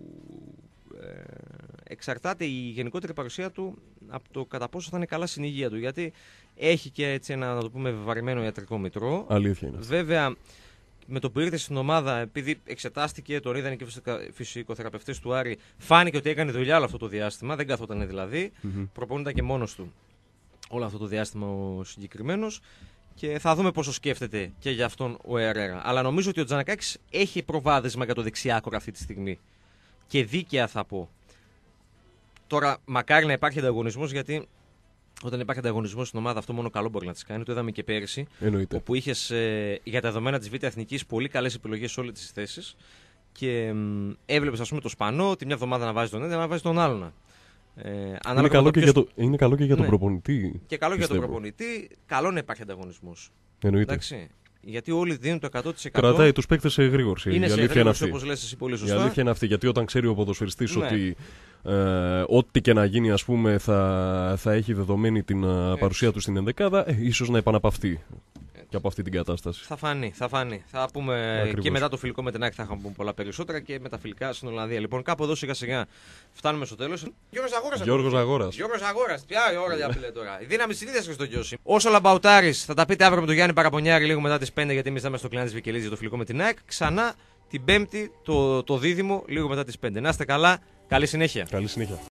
Speaker 1: ε, εξαρτάται η γενικότερη παρουσία του από το κατά πόσο θα είναι καλά στην υγεία του. Γιατί έχει και έτσι ένα, να το πούμε, βαρημένο ιατρικό μητρό.
Speaker 2: Αλήθεια είναι.
Speaker 1: Βέβαια, με το που ήρθε στην ομάδα, επειδή εξετάστηκε, τον είδαν και οι φυσικοθεραπευτές του Άρη, φάνηκε ότι έκανε δουλειά όλο αυτό το διάστημα. Δεν καθόταν δηλαδή. Mm-hmm. Προπονούνταν και μόνος του όλο αυτό το διάστημα ο συγκεκριμένος. Και θα δούμε πόσο σκέφτεται και για αυτόν ο Ερέρα. Αλλά νομίζω ότι ο Τζανακάκης έχει προβάδισμα για το δεξιάκορο αυτή τη στιγμή. Και δίκαια θα πω. Τώρα, μακάρι να υπάρχει ανταγωνισμός, γιατί όταν υπάρχει ανταγωνισμός στην ομάδα, αυτό μόνο καλό μπορεί να της κάνει. Το είδαμε και πέρυσι.
Speaker 2: Εννοείται.
Speaker 1: Όπου είχες ε, για τα δεδομένα της Β' Εθνικής πολύ καλές επιλογές σε όλες τις θέσεις. Και ε, έβλεπες, ας πούμε, το Σπανό, τη μια εβδομάδα να βάζει τον ένα, να βάζει τον άλλον. Ε,
Speaker 2: είναι, καλό και ποιος... το, είναι καλό και για τον
Speaker 1: ναι.
Speaker 2: προπονητή.
Speaker 1: Και καλό
Speaker 2: πιστεύω.
Speaker 1: για τον προπονητή. Καλό να υπάρχει ανταγωνισμός.
Speaker 2: Εννοείται.
Speaker 1: Εντάξει. Γιατί όλοι δίνουν το εκατό τοις εκατό.
Speaker 2: Κρατάει τους παίκτες σε εγρήγορση.
Speaker 1: Είναι
Speaker 2: η
Speaker 1: σε εγρήγορση, όπως λες εσύ πολύ σωστά.
Speaker 2: Η αλήθεια είναι αυτή. Γιατί όταν ξέρει ο ποδοσφαιριστής
Speaker 1: ναι.
Speaker 2: ότι ε, ό,τι και να γίνει, ας πούμε, θα, θα έχει δεδομένη την Έτσι. παρουσία του στην ενδεκάδα, ε, ίσως να επαναπαυθεί και από αυτή την κατάσταση.
Speaker 1: Θα φανεί, θα φανεί. Θα πούμε Ακριβώς. Και μετά το φιλικό με την ΑΕΚ θα είχαμε πούμε πολλά περισσότερα και με τα φιλικά στην Ολλανδία. Λοιπόν, κάπου εδώ σιγά σιγά φτάνουμε στο τέλος. Γιώργος Αγόρας.
Speaker 2: Γιώργος Αγόρας.
Speaker 1: Γιώργος Αγόρας. Ποια η ώρα για πλέον τώρα. Η δύναμη συνήθειας και στο Γιώση. Όσο Λαμπαουτάρης θα τα πείτε αύριο με τον Γιάννη Παραπονιάρη λίγο μετά τις πέντε, γιατί εμείς θα είμαστε στο κλεινά της Βικελής για το φιλικό με την ΑΕΚ. Ξανά την Πέμπτη το, το δίδυμο λίγο μετά τις πέντε. Να είστε καλά. Καλή συνέχεια.
Speaker 2: Καλή συνέχεια.